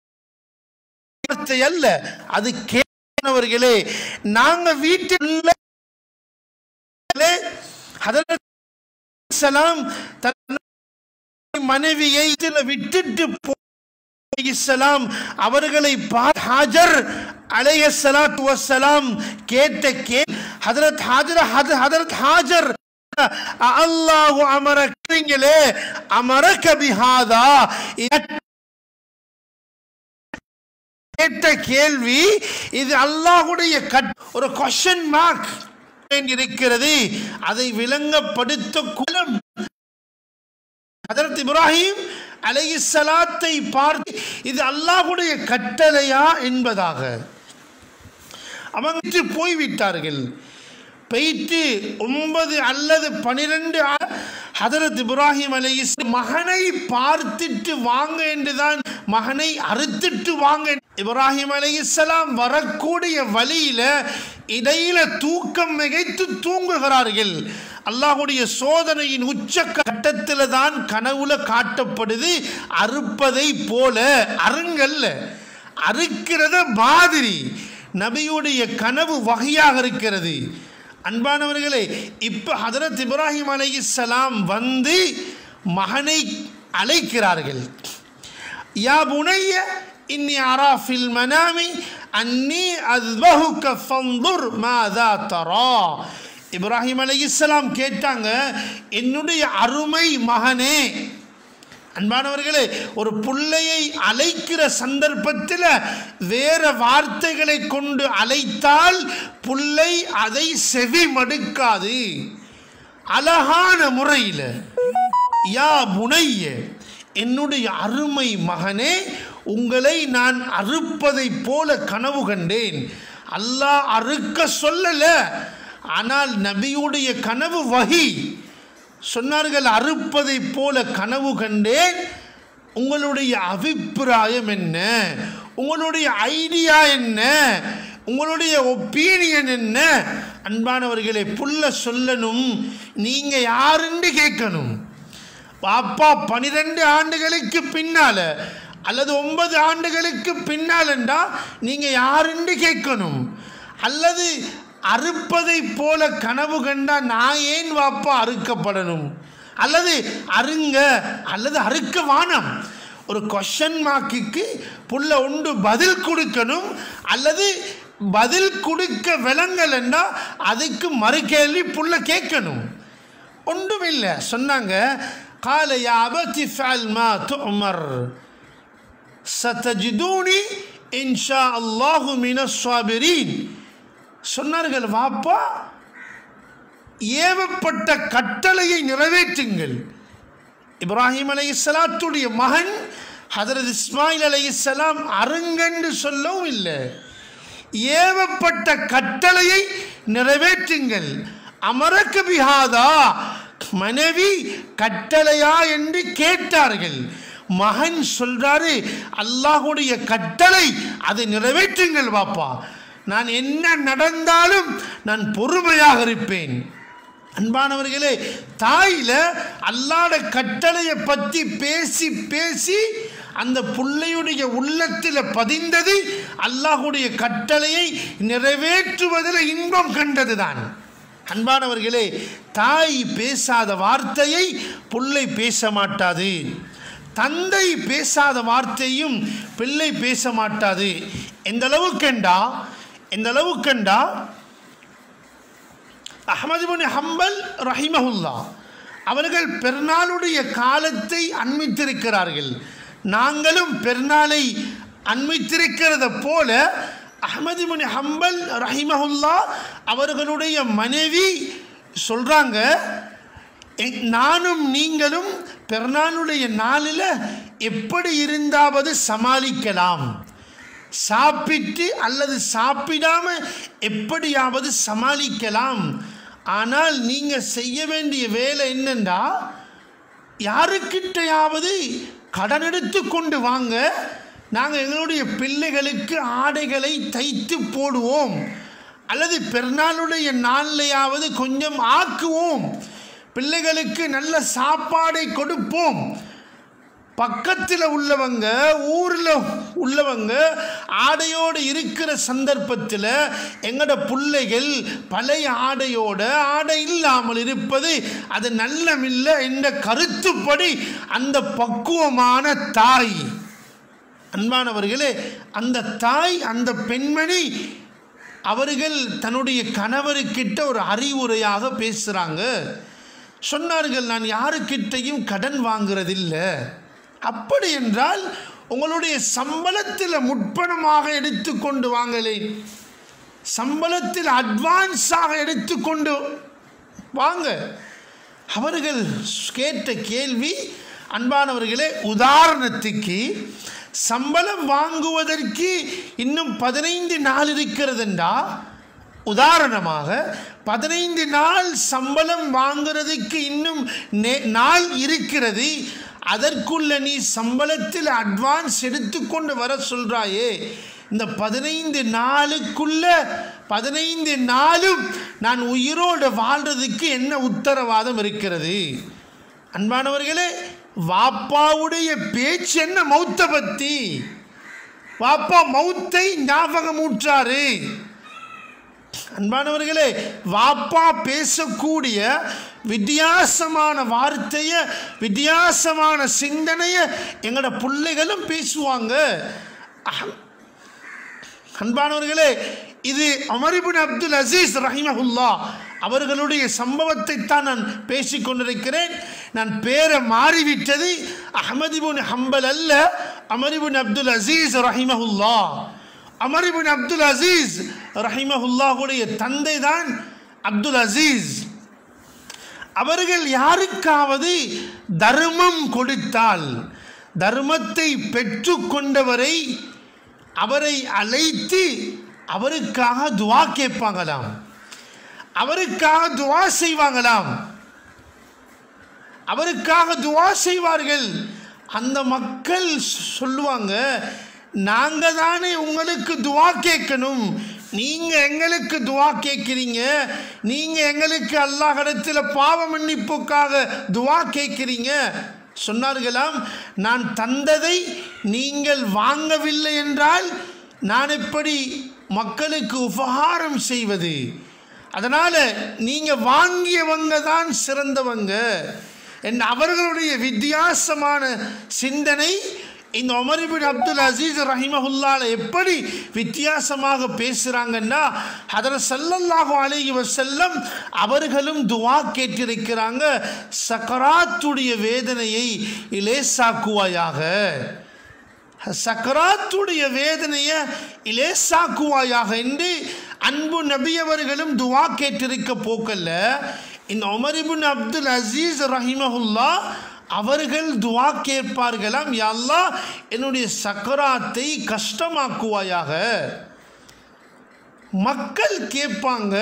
அல்ல, அது கேட்டவர்களே. நாங்க வீட்டில் ஹதரத் ஸலாம் மனைவியை விட்டுட்டு போலாம் அவர்களை ஹாஜர் அலைஹிஸ்ஸலாத்து வஸ்ஸலாம் கேட்ட ஹதரத் ஹாஜர் அல்லாஹு அமரக்கீங்களே அமரக பிஹாதா கேட்ட கேள்வி இது அல்லாஹ்வுடைய ஒரு क्वेश्चन மார்க் இருக்கிறது. அதை விளங்கப்படுத்த குலம் ஹதரத் இப்ராஹிம் அலைஹிஸ்ஸலாத்தை பார்த்து இது அல்லாஹ்வுடைய கட்டளையா என்பதாக அவங்க போய்விட்டார்கள். போயிட்டு 9 அல்லது 12 ஹதரத் இப்ராஹிம் அலைஹிஸ்ஸலாம் மகனை பார்த்துட்டு வாங்க என்றுதான், மகனை அறுத்துட்டு வாங்க. இப்ராஹிம் அலைஹிஸ்ஸலாம் வரக்கூடிய வழியில இடையில தூக்கம் மிகைத்து தூங்குகிறார்கள். அல்லாஹ்வுடைய சோதனையின் உச்ச கட்டத்தில் தான் கனவுல காட்டப்படுது. அறுப்பதை போல அருங்கல்ல, அறுக்கிறத மாதிரி நபியுடைய கனவு வகையாக இருக்கிறது. அன்பானவர்களே, இப்ப ஹதரத் இப்ராஹிம் அலைஹிஸ்ஸலாம் வந்து மகனை அழைக்கிறார்கள். யா புனைய இன்னி அரா ஃபில் மனாமி அன்னி அஸ்பஹுக ஃபன்துர் மாதா தரா. இப்ராஹிம் அலைஹிஸ்ஸலாம் கேட்டாங்க, என்னுடைய அருமை மகனே. அன்பானவர்களே, ஒரு பிள்ளையை அழைக்கிற சந்தர்ப்பத்தில் வேற வார்த்தைகளை கொண்டு அழைத்தால் பிள்ளை அதை செவி மடுக்காது. அழகான முறையில் யா புனைய என்னுடைய அருமை மகனே, உங்களை நான் அறுப்பதை போல கனவு கண்டேன். அல்லாஹ் அறுக்க சொல்லல, ஆனால் நபியுடைய கனவு வஹி. சொன்னார்கள், அறுப்பதை போல கனவு கண்டேன். உங்களுடைய அபிப்பிராயம் என்ன, உங்களுடைய ஐடியா என்ன, உங்களுடைய ஒப்பீனியன் என்ன? அன்பானவர்களே, புள்ள சொல்லணும், நீங்க யாருன்னு கேட்கணும். பாப்பா 12 ஆண்டுகளுக்கு பின்னால அல்லது 9 ஆண்டுகளுக்கு பின்னாலண்டா நீங்க யாருன்னு கேட்கணும். அல்லது அறுப்பதை போல கனவு கண்டா நான் ஏன் வாப்பா அறுக்கப்படணும், அல்லது அருங்க அல்லது அறுக்க வானம். ஒரு क्वेश्चन மார்க்குக்கு புள்ள ஒன்று பதில் கொடுக்கணும், அல்லது பதில் கொடுக்க விளங்கலன்னா அதுக்கு மறு கேள்வி புள்ள கேட்கணும். ஒன்றும் இல்லை. சொன்னாங்க, قال يا أبت افعل ما تؤمر ستجدوني إن شاء الله من الصابرين. சொன்னார்கள், வாப்பா ஏவப்பட்ட கட்டளையை நிறைவேற்றுங்கள். இப்ராஹிம் அலைஹிஸ்ஸலாத்துடைய மகன் ஹதரத் இஸ்மாயில் அலைஹிஸ்ஸலாம் அருங்கென்று சொல்லவும் இல்லை, ஏவப்பட்ட கட்டளையை நிறைவேற்றுங்கள். அமரக பிஹாதா, மனைவி கட்டளையா என்று கேட்டார்கள். மகன் சொல்றாரு, அல்லாஹ்வுடைய கட்டளை, அதை நிறைவேற்றுங்கள் வாப்பா, நான் என்ன நடந்தாலும் நான் பொறுமையாக இருப்பேன். அன்பானவர்களே, தாயில அல்லாஹ்வுடைய கட்டளையை பற்றி பேசி பேசி அந்த பிள்ளையுடைய உள்ளத்தில் பதிந்தது அல்லாஹ்வுடைய கட்டளையை நிறைவேற்றுவதில் இன்பம் கண்டதுதான். அன்பானவர்களே, தாய் பேசாத வார்த்தையை பிள்ளை பேச மாட்டாது, தந்தை பேசாத வார்த்தையும் பிள்ளை பேச மாட்டாது. எந்த அளவுக்கண்டா அஹ்மது இப்னு ஹம்பல் ரஹிமஹுல்லா அவர்கள் பெருநாளுடைய காலத்தை அண்மித்திருக்கிறார்கள். நாங்களும் பெருநாளை அண்மித்திருக்கிறத போல அஹ்மது இப்னு ஹம்பல் ரஹிமஹுல்லா அவர்களுடைய மனைவி சொல்றாங்க, நானும் நீங்களும் பெருநாளுடைய நாளில் எப்படி இருந்தாவது சமாளிக்கலாம், சாப்பிட்டு அல்லது சாப்பிடாம எப்படியாவது சமாளிக்கலாம். ஆனால் நீங்க செய்ய வேண்டிய வேலை என்னண்டா, யாருக்கிட்டையாவது கடன் எடுத்து கொண்டு வாங்க, நாங்கள் எங்களுடைய பிள்ளைகளுக்கு ஆடைகளை தைத்து போடுவோம், அல்லது பெருநாளுடைய நாளையாவது கொஞ்சம் ஆக்குவோம், பிள்ளைகளுக்கு நல்ல சாப்பாடை கொடுப்போம். பக்கத்தில் உள்ளவங்க ஊரில் உள்ளவங்க ஆடையோடு இருக்கிற சந்தர்ப்பத்தில் எங்களோட பிள்ளைகள் பழைய ஆடையோட ஆடை இல்லாமல் இருப்பது அது நல்லமில்லை என்ற கருத்துப்படி அந்த பக்குவமான தாய், அன்பானவர்களே, அந்த தாய் அந்த பெண்மணி அவர்கள் தன்னுடைய கணவருக்கிட்ட ஒரு அறிவுரையாக பேசுகிறாங்க. சொன்னார்கள், நான் யாருக்கிட்டையும் கடன் வாங்குறதில்லை. அப்படி என்றால் உங்களுடைய சம்பளத்தில் முற்பணமாக எடுத்துக்கொண்டு வாங்கலேன், சம்பளத்தில் அட்வான்ஸாக எடுத்துக்கொண்டு வாங்க. அவர்கள் கேட்ட கேள்வி, அன்பானவர்களே, உதாரணத்துக்கு சம்பளம் வாங்குவதற்கு இன்னும் 15 நாள் இருக்கிறதுண்டா, உதாரணமாக 15 நாள் சம்பளம் வாங்குறதுக்கு இன்னும் நாள் இருக்கிறது, அதற்குள்ள நீ சம்பளத்தில் அட்வான்ஸ் எடுத்துக்கொண்டு வர சொல்றாயே, இந்த 15 நாளுக்குள்ள 15 நாளும் நான் உயிரோடு வாழ்றதுக்கு என்ன உத்தரவாதம் இருக்கிறது? அன்பானவர்களே, வாப்பாவுடைய பேச்சு என்ன மௌத்த பத்தி? வாப்பா மௌத்தை ஞாபகமூற்றாரு. அன்பானவர்களே, வாப்பா பேசக்கூடிய வித்தியாசமான வார்த்தைய, வித்தியாசமான சிந்தனைய எங்களோட பிள்ளைகளும் பேசுவாங்க. அன்பானவர்களே, இது உமர் இப்னு அப்துல் அசீஸ் ரஹிமஹுல்லாஹ் அவர்களுடைய சம்பவத்தை தான் நான் பேசிக் கொண்டிருக்கிறேன். நான் பேரை மாறிவிட்டது. அஹ்மத் இப்னு ஹம்பல் அல்ல, உமர் இப்னு அப்துல் அசீஸ் ரஹிமஹுல்லாஹ். உமர் இப்னு அப்துல் அசீஸ் ரஹிமஹுல்லாஹுடைய தந்தை தான் அப்துல் அசீஸ். அவர்கள் யாருக்காவது தர்மம் கொடுத்தால், தர்மத்தை பெற்று கொண்டவரை அவரை அழைத்து அவருக்காக துவா கேட்பாங்களாம், அவருக்காக துவா செய்வாங்களாம், அவருக்காக துவா செய்வார்கள். அந்த மக்கள் சொல்லுவாங்க, நாங்க தானே உங்களுக்கு துவா கேட்கணும், நீங்க எங்களுக்கு துவா கேட்கிறீங்க, நீங்க எங்களுக்கு அல்லாஹ்விடத்தில் பாவ மன்னிப்புக்காக துவா கேட்கிறீங்க. சொன்னார்களாம், நான் தந்ததை நீங்கள் வாங்கவில்லை என்றால் நான் எப்படி மக்களுக்கு உபகாரம் செய்வது? அதனால நீங்க வாங்கியவங்க தான் சிறந்தவங்க என்ற அவர்களுடைய வித்தியாசமான சிந்தனை இந்த உமர் இப்னு அப்துல் அசீஸ் ரஹிமஹுல்லாஹ் எப்படி வித்தியாசமாக பேசுறாங்கன்னா, ஹதரத் ஸல்லல்லாஹு அலைஹி வஸல்லம் அவர்களும் துஆ கேட்டிருக்கிறாங்க, சக்கராத்துடைய வேதனையை இலேசாக்குவாயாக, சக்கராத்துடைய வேதனையை இலேசாக்குவாயாக என்று அன்பு நபி அவர்களும் துஆ கேட்டிருக்க போக்கல்ல, இந்த உமர் இப்னு அப்துல் அசீஸ் ரஹிமஹுல்லாஹ் அவர்கள் துஆ கேட்பார்களாம், யா அல்லாஹ் என்னுடைய சக்கராத்தை கஷ்டமாக்குவாயாக. மக்கள் கேட்பாங்க,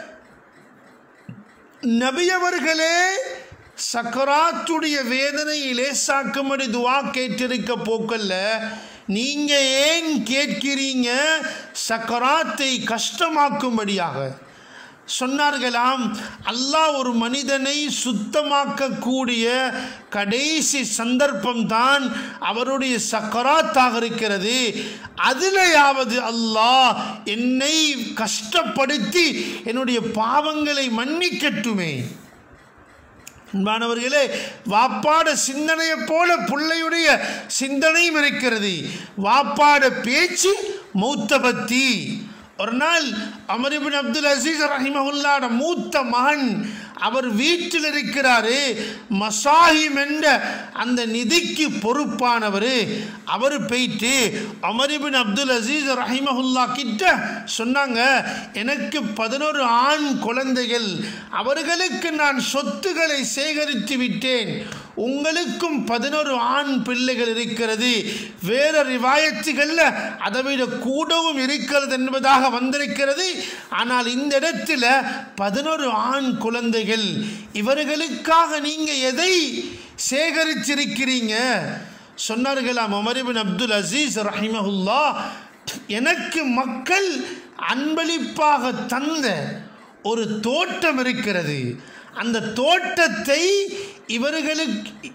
நபி அவர்களே சக்கராத்துடைய வேதனை லேசாக்கும்படி துஆ கேட்டிருக்க போக்கல்ல, நீங்க ஏன் கேட்கிறீங்க சக்கராத்தை கஷ்டமாக்கும்படியாக? சொன்னார்களாம், அல்லாஹ் ஒரு மனிதனை சுத்தமாக்கக்கூடிய கடைசி சந்தர்ப்பம் தான் அவருடைய சக்கராத்தாக இருக்கிறது. அதிலையாவது அல்லாஹ் என்னை கஷ்டப்படுத்தி என்னுடைய பாவங்களை மன்னிக்கட்டுமே. அன்பானவர்களே, வாப்பாட சிந்தனையை போல பிள்ளையுடைய சிந்தனையும் இருக்கிறது. வாப்பாட பேச்சு மௌத்த பத்தி. ஒரு நாள் உமர் இப்னு அப்துல் அசீஸ் ரஹிமஹுல்லாஹ் மூத்த மகன் அவர் வீட்டில் இருக்கிறாரு. மசாஹிம் என்ற அந்த நிதிக்கு பொறுப்பானவர். அவர் போயிட்டு உமர் இப்னு அப்துல் அசீஸ் ரஹிமஹுல்லாஹ் கிட்ட சொன்னாங்க, எனக்கு 11 ஆண் குழந்தைகள், அவர்களுக்கு நான் சொத்துக்களை சேகரித்து விட்டேன், உங்களுக்கும் 11 ஆண் பிள்ளைகள் இருக்கிறது, வேற ரிவாயத்துகளில் அதை விட கூடவும் இருக்கிறது என்பதாக வந்திருக்கிறது. ஆனால் இந்த இடத்துல 11 ஆண் குழந்தைகள், இவர்களுக்காக நீங்க எதை சேகரிச்சிருக்கிறீங்க? சொன்னார்களாம் உமர் இப்னு அப்துல் அசீஸ் ரஹிமஹுல்லாஹ், எனக்கு மக்கள் அன்பளிப்பாக தந்த ஒரு தோட்டம் இருக்கிறது, அந்த தோட்டத்தை இவர்களுக்கு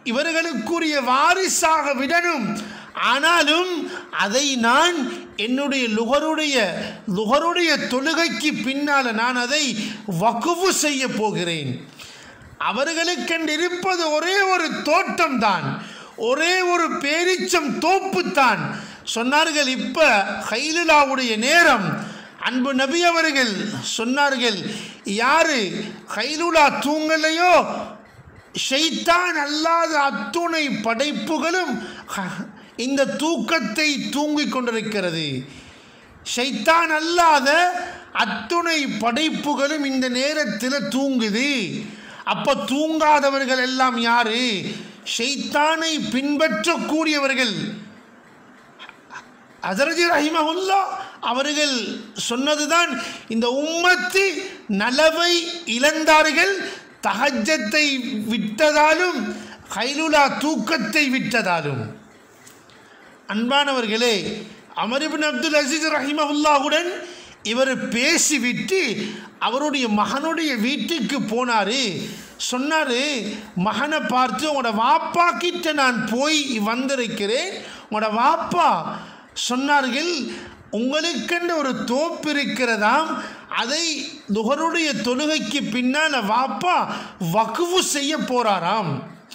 இவர்களுக்குரிய வாரிசாக விடணும். ஆனாலும் அதை நான் என்னுடைய லுகருடைய தொழுகைக்கு பின்னால் நான் அதை வக்ஃபு செய்ய போகிறேன். அவர்களுக்கென்று இருப்பது ஒரே ஒரு தோட்டம் தான், ஒரே ஒரு பேரிச்சம் தோப்பு தான். சொன்னார்கள், இப்ப ஹைலுலாவுடைய நேரம். அன்பு நபி அவர்கள் சொன்னார்கள், யாரு ஹைலுலா தூங்கலையோ ஷைத்தான் அல்லாத அத்துணை படைப்புகளும் இந்த தூக்கத்தை தூங்கிக் கொண்டிருக்கிறது. ஷைத்தான் அல்லாத அத்துணை படைப்புகளும் இந்த நேரத்தில் தூங்குது. அப்ப தூங்காதவர்கள் எல்லாம் யாரு? ஷைத்தானை பின்பற்றக்கூடியவர்கள். ஹஜ்ரத் ரஹிமஹுல்லாஹ் அவர்கள் சொன்னதுதான், இந்த உம்மத்து நலவை இழந்தார்கள் தஹஜ்ஜத்தை விட்டதாலும் ஹைலுலா தூக்கத்தை விட்டதாலும். அன்பானவர்களே, அமர் இப்னு அப்துல் அசீஸ் ரஹிமஹுல்லாஹுடன் இவர் பேசிவிட்டு அவருடைய மகனுடைய வீட்டுக்கு போனாரு. சொன்னாரு, மகனை பார்த்து, உங்களோட வாப்பா கிட்ட நான் போய் வந்திருக்கிறேன். உங்களோட வாப்பா சொன்னார்கள், உங்களுக்கென்று ஒரு தோப்பு இருக்கிறதாம், அதை லுஹருடைய தொழுகைக்கு பின்னால் வாப்பா வக்ஃபு செய்ய போறாராம்.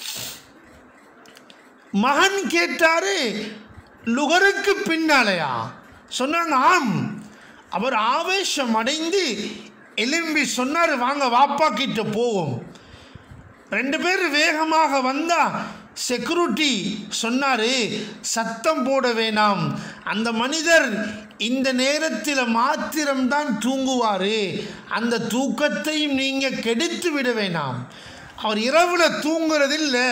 மகன் கேட்டாரு, லுஹருக்கு பின்னாலையா? சொன்னாங்க, ஆம். அவர் ஆவேசம் அடைந்து எலும்பி சொன்னார், வாங்க வாப்பா கிட்ட போவோம். ரெண்டு பேர் வேகமாக வந்தா செக்யூரிட்டி சொன்னாரு, சத்தம் போட வேணாம், அந்த மனிதர் இந்த நேரத்தில் மாத்திரம்தான் தூங்குவாரு, அந்த தூக்கத்தையும் நீங்க கெடுத்து விட வேணாம். அவர் இரவுல தூங்குறதில்லை,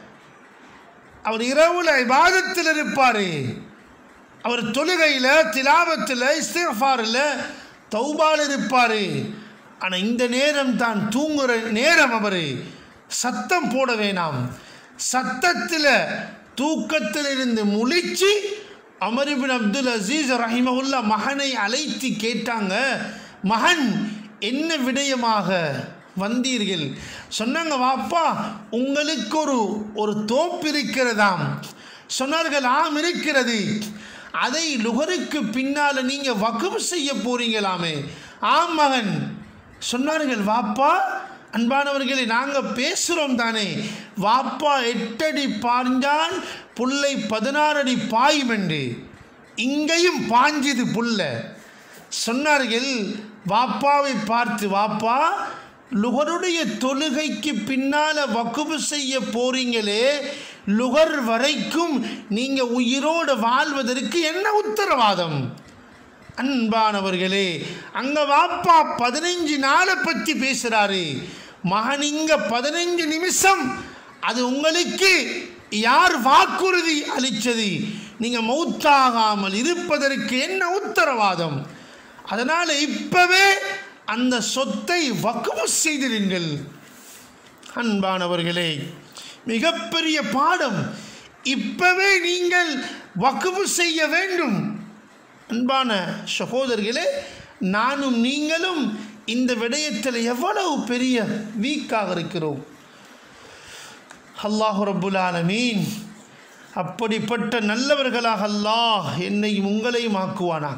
அவர் இரவுல இபாதத்தில் இருப்பாரு, அவர் தொழுகையில், திலாவத்தில், இஸ்திக்ஃபாரில், தௌபால் இருப்பாரு. ஆனால் இந்த நேரம் தான் தூங்குற நேரம், அவர் சத்தம் போட வேணாம். சத்தத்தில் தூக்கத்தில் இருந்து முழிச்சு அமர் இப்னு அப்துல் அசீஸ் ரஹிமஹுல்லா மகனை அழைத்து கேட்டாங்க, மகன் என்ன விடயமாக வந்தீர்கள்? சொன்னாங்க, வாப்பா உங்களுக்கு ஒரு தோப்பு இருக்கிறதாம். சொன்னார்கள், ஆம் இருக்கிறது, அதை லுஹருக்கு பின்னால் நீங்க வக்ஃப் செய்ய போறீங்களாமே? ஆம் மகன். சொன்னார்கள், வாப்பா அன்பானவர்களே, நாங்கள் பேசுகிறோம் தானே, வாப்பா 8 அடி பாய்ஞ்சால் புல்லை 16 அடி பாயும் என்று, இங்கேயும் பாஞ்சுது புல்ல. சொன்னார்கள், வாப்பாவை பார்த்து, வாப்பா லுஹருடைய தொழுகைக்கு பின்னால் வக்ஃப் செய்ய போறீங்களே, லுஹர் வரைக்கும் நீங்கள் உயிரோடு வாழ்வதற்கு என்ன உத்தரவாதம்? அன்பானவர்களே, அங்க வாப்பா 15 நாளை பற்றி பேசுறாரு, மகன் இங்க 15 நிமிஷம். அது உங்களுக்கு யார் வாக்குறுதி அளித்தது? நீங்க மௌத்தாகாமல் இருப்பதற்கு என்ன உத்தரவாதம்? அதனால இப்பவே அந்த சொத்தை வக்ஃப் செய்திருங்கள். அன்பானவர்களே, மிகப்பெரிய பாடம். இப்பவே நீங்கள் வக்ஃப் செய்ய வேண்டும். அன்பான சகோதரர்களே, நானும் நீங்களும் இந்த விடயத்தில் எவ்வளவு பெரிய வீக்காக இருக்கிறோம். அல்லாஹ் ரப்புல் ஆலமீன் அப்படிப்பட்ட நல்லவர்களாக அல்லாஹ் என்னையும் உங்களையும் ஆக்குவானா.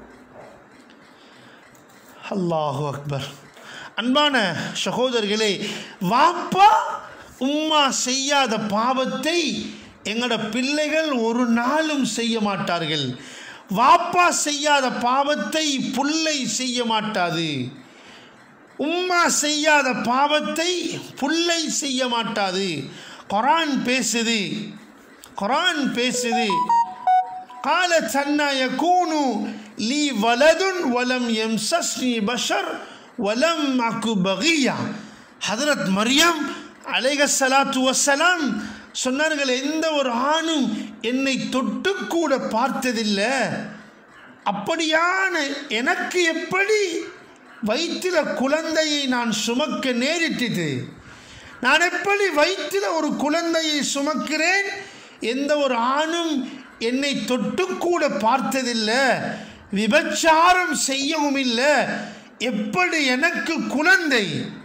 அல்லாஹு அக்பர். அன்பான சகோதரர்களே, வாப்பா உம்மா செய்யாத பாவத்தை எங்களோட பிள்ளைகள் ஒரு நாளும் செய்ய மாட்டார்கள். வாப்பா செய்யாத பாவத்தை புள்ளை செய்ய மாட்டாது. உம்மா செய்யாத பாவத்தை புள்ளை செய்ய மாட்டாது. குர்ஆன் பேசுது, குர்ஆன் பேசுது. قالت أن يكون لي ولد ولم يمسسني بشر ولم أك بغيا. ஹதரத் மரியம் அலைஹிஸ்ஸலாத்து வஸ்ஸலாம் சொன்னார்கள், எந்த ஒரு ஆணும் என்னை தொட்டு கூட பார்த்ததில்லை, அப்படியான எனக்கு எப்படி வயிற்றில் குழந்தையை நான் சுமக்க நேரிட்டது? நான் எப்படி வயிற்றில் ஒரு குழந்தையை சுமக்கிறேன்? எந்த ஒரு ஆணும் என்னை தொட்டு கூட பார்த்ததில்லை, விபச்சாரம் செய்யவும் இல்லை, எப்படி எனக்கு குழந்தை?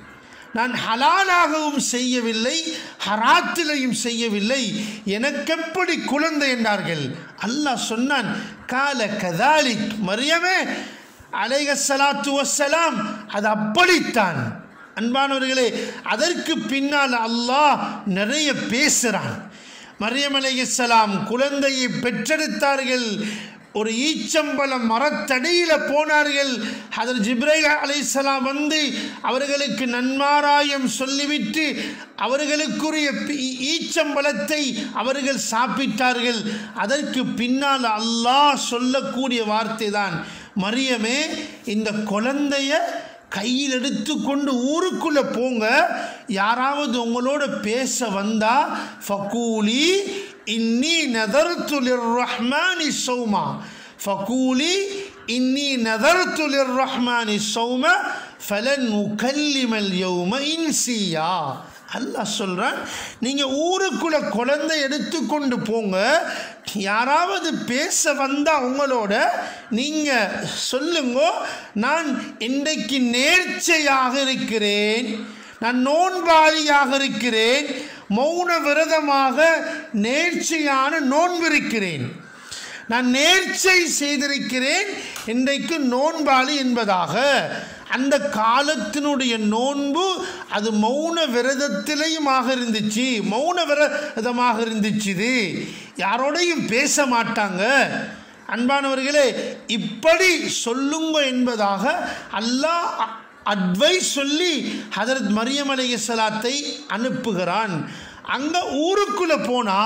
நான் ஹலாலாகவும் செய்யவில்லை, ஹராத்திலையும் செய்யவில்லை, எனக்கு எப்படி குழந்தை என்றார்கள். அல்லாஹ் சொன்னான், கால கதாலிக் மரியமே அலைஹிஸ்ஸலாத்து வஸ்ஸலாம், அது அப்படித்தான். அன்பானவர்களே, அதற்கு பின்னால் அல்லாஹ் நிறைய பேசுகிறான். மரியம் அலைஹிஸ்ஸலாம் குழந்தையை பெற்றெடுத்தார்கள். ஒரு ஈச்சம்பழ மரத்தடியில் போனார்கள். ஹதரத் ஜிப்ரைல் அலைஹிஸ்ஸலாம் வந்து அவர்களுக்கு நன்மாராயம் சொல்லிவிட்டு அவர்களுக்குரிய ஈச்சம்பழத்தை அவர்கள் சாப்பிட்டார்கள். அதற்கு பின்னால் அல்லாஹ் சொல்லக்கூடிய வார்த்தை தான், மரியமே இந்த குழந்தைய கையில் எடுத்துக்கொண்டு ஊருக்குள்ளே போங்க, யாராவது உங்களோட பேச வந்தா ஃபகூலி இன்னி நதர்து லிர்ரஹ்மானி ஸௌமா, ஃபகூலி இன்னி நதர்து லிர்ரஹ்மானி ஸௌமா ஃபலன் உகல்லிமல் யௌம இன்சியா. அல்லாஹ் சொல்கிறான், நீங்கள் ஊருக்குள்ளே குழந்தை எடுத்துக்கொண்டு போங்க, யாராவது பேச வந்தால் உங்களோட நீங்கள் சொல்லுங்க, நான் இன்றைக்கு நேர்ச்சையாக இருக்கிறேன், நான் நோன்பாளியாக இருக்கிறேன், மௌன விரதமாக நேர்ச்சையான நோன்பிருக்கிறேன், நான் நேர்ச்சை செய்திருக்கிறேன், இன்றைக்கு நோன்பாளி என்பதாக. அந்த காலத்தினுடைய நோன்பு அது மௌன விரதத்திலையுமாக இருந்துச்சு, மௌன விரதமாக இருந்துச்சு. இது யாரோடையும் பேச மாட்டாங்க. அன்பானவர்களே, இப்படி சொல்லுங்க என்பதாக அல்லாஹ் அட்வைஸ் சொல்லி ஹதரத் மரியம் அலைஹிஸ்ஸலாத்தை அனுப்புகிறான். அங்கே ஊருக்குள்ளே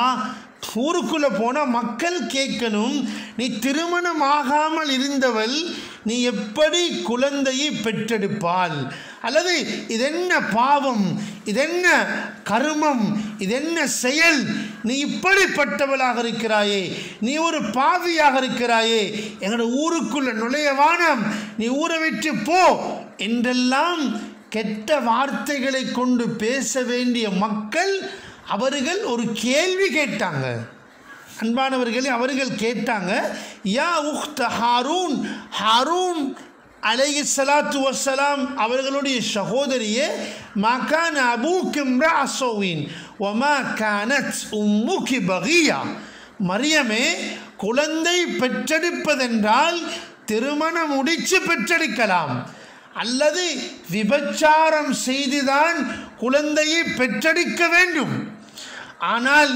போனால் மக்கள் கேட்கணும், நீ திருமணம் ஆகாமல் இருந்தவள் நீ எப்படி குழந்தையை பெற்றெடுப்பாள்? அல்லது இதென்ன பாவம், இதென்ன கர்மம், இதென்ன செயல், நீ இப்படிப்பட்டவளாக இருக்கிறாயே, நீ ஒரு பாவியாக இருக்கிறாயே, எங்களோட ஊருக்குள்ள நுழையவானம், நீ ஊரை விட்டு போ என்றெல்லாம் கெட்ட வார்த்தைகளை கொண்டு பேச வேண்டிய மக்கள் அவர்கள் ஒரு கேள்வி கேட்டாங்க. அன்பானவர்களே, அவர்கள் கேட்டாங்க, யா உக்த ஹாரூன், ஹாரூன் அலைஹிஸ்ஸலாத்து வஸ்ஸலாம் அவர்களுடைய சகோதரியே, மா கான அபூக்கு இம்ரா ஸௌஇன் வ மா கானத் உம்முகி பகியா. மரியமே, குழந்தை பெற்றெடுப்பதென்றால் திருமணம் முடிச்சு பெற்றெடுக்கலாம், அல்லது விபச்சாரம் செய்துதான் குழந்தையை பெற்றெடுக்க வேண்டும். ஆனால்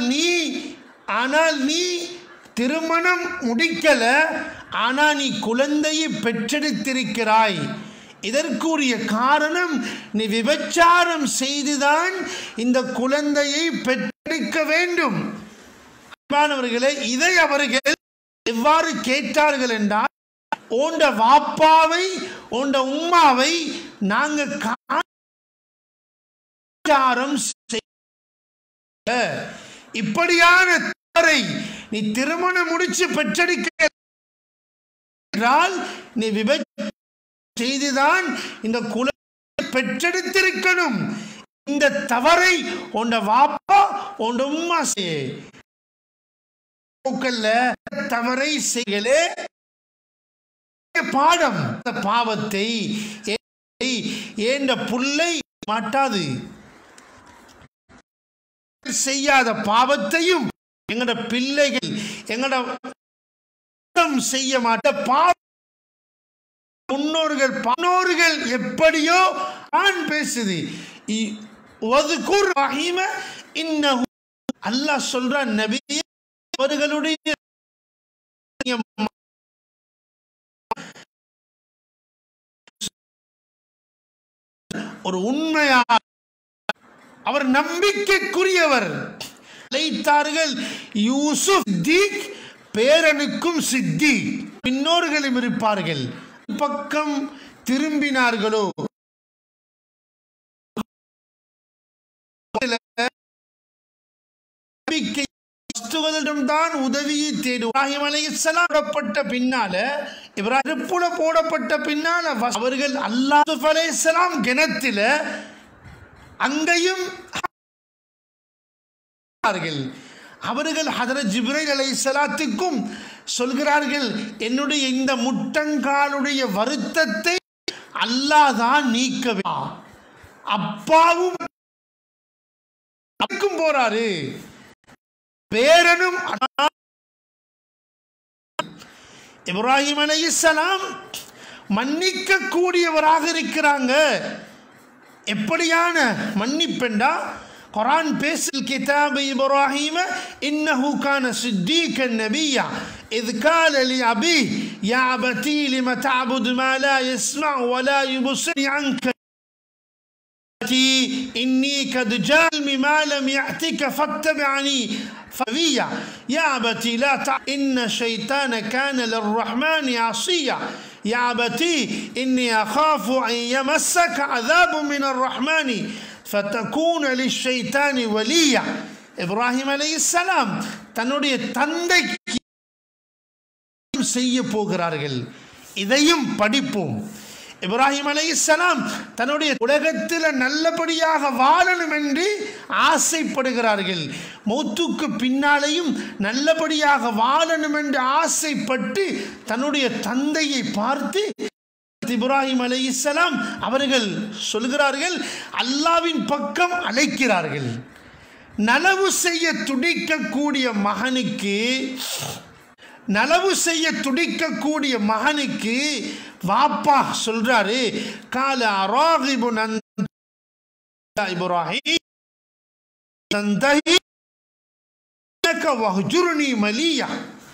நீ திருமணம் முடிக்கல, ஆனால் நீ குழந்தையை பெற்றெடுத்திருக்கிறாய். இதற்குரிய காரணம் நீ விபச்சாரம் செய்துதான் இந்த குழந்தையை பெற்றெடுக்க வேண்டும். அன்பானவர்களே, இதை அவர்கள் எவ்வாறு கேட்டார்கள் என்றால், ஓண்ட வாப்பாவை ஓண்ட உம்மாவை நாங்கள் விபச்சாரம் இப்படியான தவறை நீ திருமணம் முடிச்சு பெற்றெடுக்கிறால் நீ விபச்சாரம் செய்துதான் இந்த குழந்தை பெற்றெடுத்திருக்கணும். இந்த தவறை உண்ட வாப்பா உண்ட உம்மா தவறை செய்யலே பாடம். பாவத்தை ஏண்ட புள்ளை மாட்டாது, செய்யாத பாவத்தையும் எங்கட பிள்ளைகள் எங்கட செய்ய மாட்ட. முன்னோர்கள் எப்படியோ நான் பேசுது. அல்லாஹ் சொல்றான், நபி அவர்களுடைய ஒரு உண்மையான அவர் நம்பிக்கைக்குரியவர். அழைத்தார்கள் யூசுப் சித்திக், பேரனுக்கும் சித்திக், பின்னோர்களும் இருப்பார்கள். பக்கம் திரும்பினார்களோ தான் உதவியை தேடும். இப்ராஹிம் அலைஹிஸ்ஸலாம் போடப்பட்ட பின்னால, இப்ராஹிம் போடப்பட்ட பின்னால அவர்கள் அல்லாஹ் அலைஹிஸ்ஸலாம் கிணத்தில அங்கேயும் அவர்கள் ஹதரத் ஜிப்ரைல் அலைஹிஸ்ஸலாத்துக்கும் சொல்கிறார்கள், என்னுடைய இந்த முட்டங்காலுடைய வருத்தத்தை அல்லாஹ் தான் நீக்க வேண்டும். அப்பாவும் போறாரு, பேரனும். இப்ராஹிம் அலைஹிஸ்ஸலாம் மன்னிக்க கூடியவராக இருக்கிறாங்க. எப்படியான மன்னிப்பெண்டா குர்ஆன் பேசல் கிதாப இப்ராஹிம் இன்னஹு கான சித்தீகன் நபியா إذ قال لأبيه يا أبتي لم تعبد ما لا يسمع ولا يبصر عنك إني قد جعل ما لم يأتك فاتبعني فبيا يا أبتي لا إن الشيطان كان للرحمن عصيا يا أبتي إني أخاف أن يمسك عذاب من الرحمن فتكون للشيطان وليا. இப்ராஹிம் அலைஹிஸ்ஸலாம் தன்னுடைய தந்தைக்கு செய்ய போகிறார்கள். இதையும் படிப்போம். இப்ராஹிம் அலைஹிஸ்ஸலாம் தன்னுடைய உலகத்தில் நல்லபடியாக வாழணும் என்று ஆசைப்படுகிறார்கள். மௌத்துக்கு பின்னாலேயும் நல்லபடியாக வாழணும் என்று ஆசைப்பட்டு தன்னுடைய தந்தையை பார்த்து இப்ராஹிம் அலைஹிஸ்ஸலாம் அவர்கள் சொல்கிறார்கள், அல்லாஹ்வின் பக்கம் அழைக்கிறார்கள். நலவு செய்ய துடிக்கக்கூடிய மகனுக்கு வாப்பா சொல்றாரு, கால அராகிபுன் அன்த இப்ராஹிம் தந்தஹி லக வஹ்ஜுர்னி மலியா.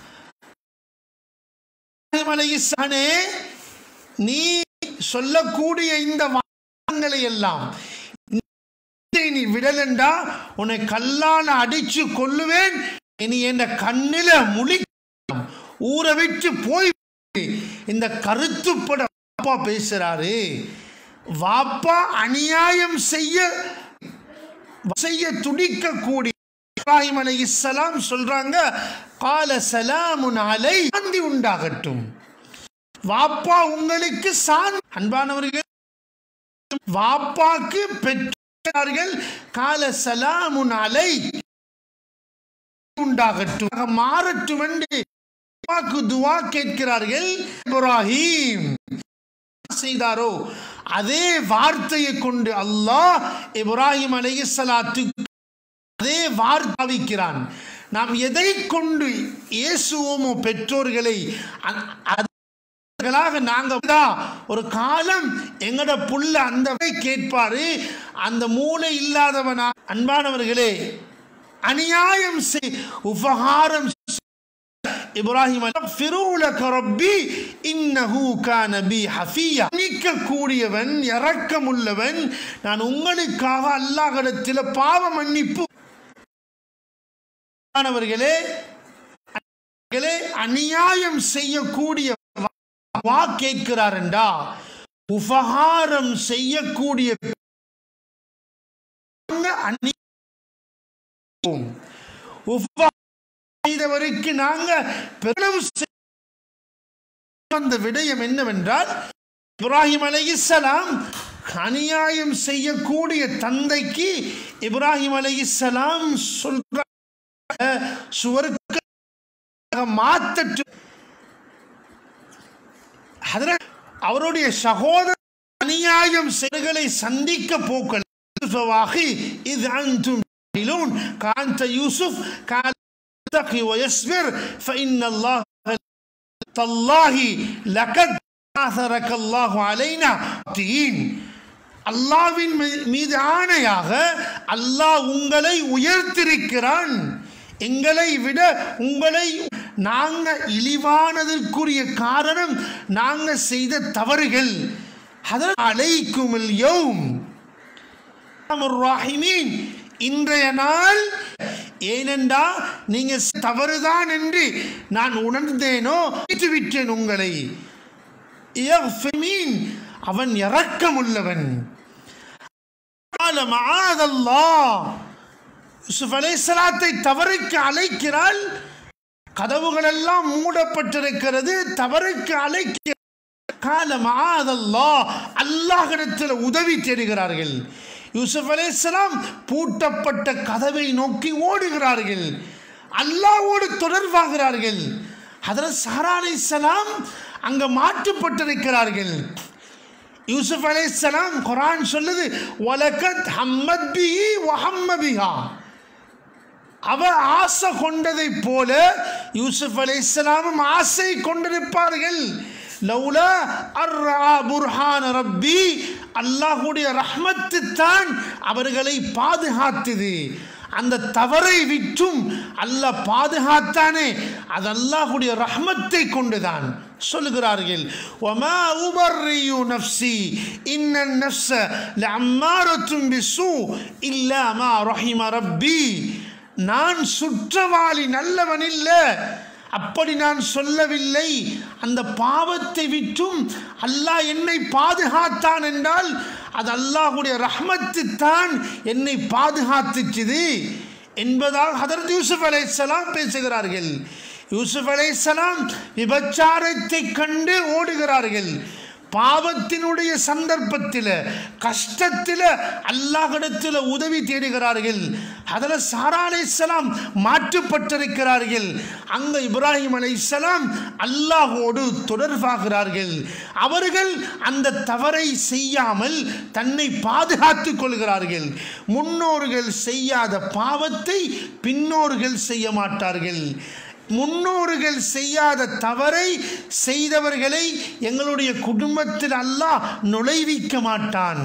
இப்ராஹிம் அலைஹிஸ்ஸலாமே, நீ சொல்லக்கூடிய இந்த வார்த்தைகளை எல்லாம் நீ விடலண்டா உன்னை கல்லால அடிச்சு கொல்லுவேன், இனி என்ற கண்ணில முழி ஊற விட்டு போய். இந்த கருத்துப்பட வாப்பா பேசுறாரு. வாப்பா அநியாயம் செய்ய துடிக்கக்கூடிய இப்ராஹிம் அலைஹிஸ்ஸலாம் சொல்றாங்க, கால சலாமுன் அலை, சாந்தி உண்டாகட்டும். வாப்பா உங்களுக்கு சாந்தி. அன்பானவர்கள், வாப்பாக்கு பெற்றார்கள், கால சலாமுன் அலை உண்டாகட்டும், மாறட்டும் என்று துவா கேட்கிறார்கள். இப்ராஹிம் செய்தாரோ அதே வார்த்தையை கொண்டு அல்லாஹ் இப்ராஹிம் அலைஹிஸ்ஸலாத்துக்கு அதே வார்த்தைக்கிறான். நாம் எதை கொண்டு இயேசுவோமோ பெற்றோர்களை நாங்க ஒரு காலம் எங்கட புள்ள அந்த கேட்பாரு, அந்த மூளை இல்லாதவனா. அன்பானவர்களே, அநியாயம் செய், உபகாரம் இப்ராஹிம் கூடியவன், இரக்கமுள்ளவன், நான் உங்களுக்காக அல்லாஹ்விடத்தில் பாவ மன்னிப்பு. அநியாயம் செய்யக்கூடிய வா கேட்கிறார் என்றா, உபகாரம் செய்யக்கூடிய செய்தவருக்கு நாங்க அந்த விடயம் என்னவென்றால், இப்ராஹிம் அலைஹிஸ்ஸலாம் அநியாயம் செய்யக்கூடிய தந்தைக்கு இப்ராஹிம் அலைஹிஸ்ஸலாம் சொல்ற சுவர்க்க மாத்தட்டு. அவருடைய சகோதர அநியாயம் செய்களை சந்திக்க போக்கள் இது அன்தும் காந்த யூசுப் காலி ويصبر فإن الله تالله لقد آثرك الله علينا. அல்லாஹ்வின் மீது ஆணையாக அல்லாஹ் உங்களை உயர்த்திருக்கிறான். எங்களை விட உங்களை நாங்க இழிவானதற்குரிய காரணம் நாங்க செய்த தவறுகள். அலைக்குமுல் யௌம் ராஹிமீன், இன்றைய நாள் ஏனென்றா நீங்க தவறுதான் என்று நான் உணர்ந்தேனோ விட்டேன் உங்களை. அவன் இரக்கமுள்ளவன். யூசுப் அலைஹிஸ்ஸலாத்தை தவறுக்கு அழைக்கிறாள். கதவுகள் எல்லாம் மூடப்பட்டிருக்கிறது. தவறுக்கு அழைக்க அல்லாஹ்விடத்தில் உதவி தேடுகிறார்கள். யூசுப் அலைஹிஸ்ஸலாம் பூட்டப்பட்ட கதவை நோக்கி ஓடுகிறார்கள். அல்லாஹ்வோடு தொடர்பாகிறார்கள். ஹதரத் சாரா அலைஹிஸ்ஸலாம் அங்க மாற்றப்பட்டிருக்கிறார்கள். யூசுப் அலைஹிஸ்ஸலாம் குர்ஆன் சொல்லுது வலகத் ஹம்மத் பிஹி வஹம்ம பிஹா. அவ ஆசை கொண்டதை போல யூசுப் அலைஹிஸ்ஸலாமும் ஆசை கொண்டிருப்பார்கள். லௌலா அர்ரா புர்ஹான ரப்பி, அல்லாஹ்வுடைய ரஹ்மத்து தான் அவர்களை பாதுகாத்தது. அந்த தவறை விட்டும் அல்லாஹ் பாதுகாத்தானே, அது அல்லாஹ்வுடைய ரஹ்மத்தை கொண்டுதான். சொல்லுகிறார்கள் வமா உபர்ரியு நஃப்ஸி இன்னன் நஃப்ஸ லஅம்மாரத்துன் பிஸ்ஸூ இல்லா மா ரஹிம ரப்பி. நான் சுற்றவாளி நல்லவன் இல்லை, அப்படி நான் சொல்லவில்லை. அந்த பாவத்தை விட்டும் அல்லாஹ் என்னை பாதுகாத்தான் என்றால் அது அல்லாஹ்வுடைய ரஹ்மத்து தான் என்னை பாதுகாத்துச்சுது என்பதாக ஹதரத் யூசுப் அலைஹிஸ்ஸலாம் பேசுகிறார்கள். யூசுப் அலைஹிஸ்ஸலாம் விபச்சாரத்தை கண்டு ஓடுகிறார்கள். பாவத்தினுடைய சந்தர்ப்பத்தில் கஷ்டத்தில் அல்லாஹ்விடத்தில் உதவி தேடுகிறார்கள். ஹதரத் சாரா அலைஹிஸ்ஸலாம் மாற்றப்பட்டிருக்கிறார்கள். அங்கே இப்ராஹிம் அலைஹிஸ்ஸலாம் அல்லாஹோடு தொடர்பாகிறார்கள். அவர்கள் அந்த தவறை செய்யாமல் தன்னை பாதுகாத்துக் கொள்கிறார்கள். முன்னோர்கள் செய்யாத பாவத்தை பின்னோர்கள் செய்ய மாட்டார்கள். முன்னோர்கள் செய்யாத தவறை செய்தவர்களை எங்களுடைய குடும்பத்தில் அல்லாஹ் நுழைவிக்க மாட்டான்.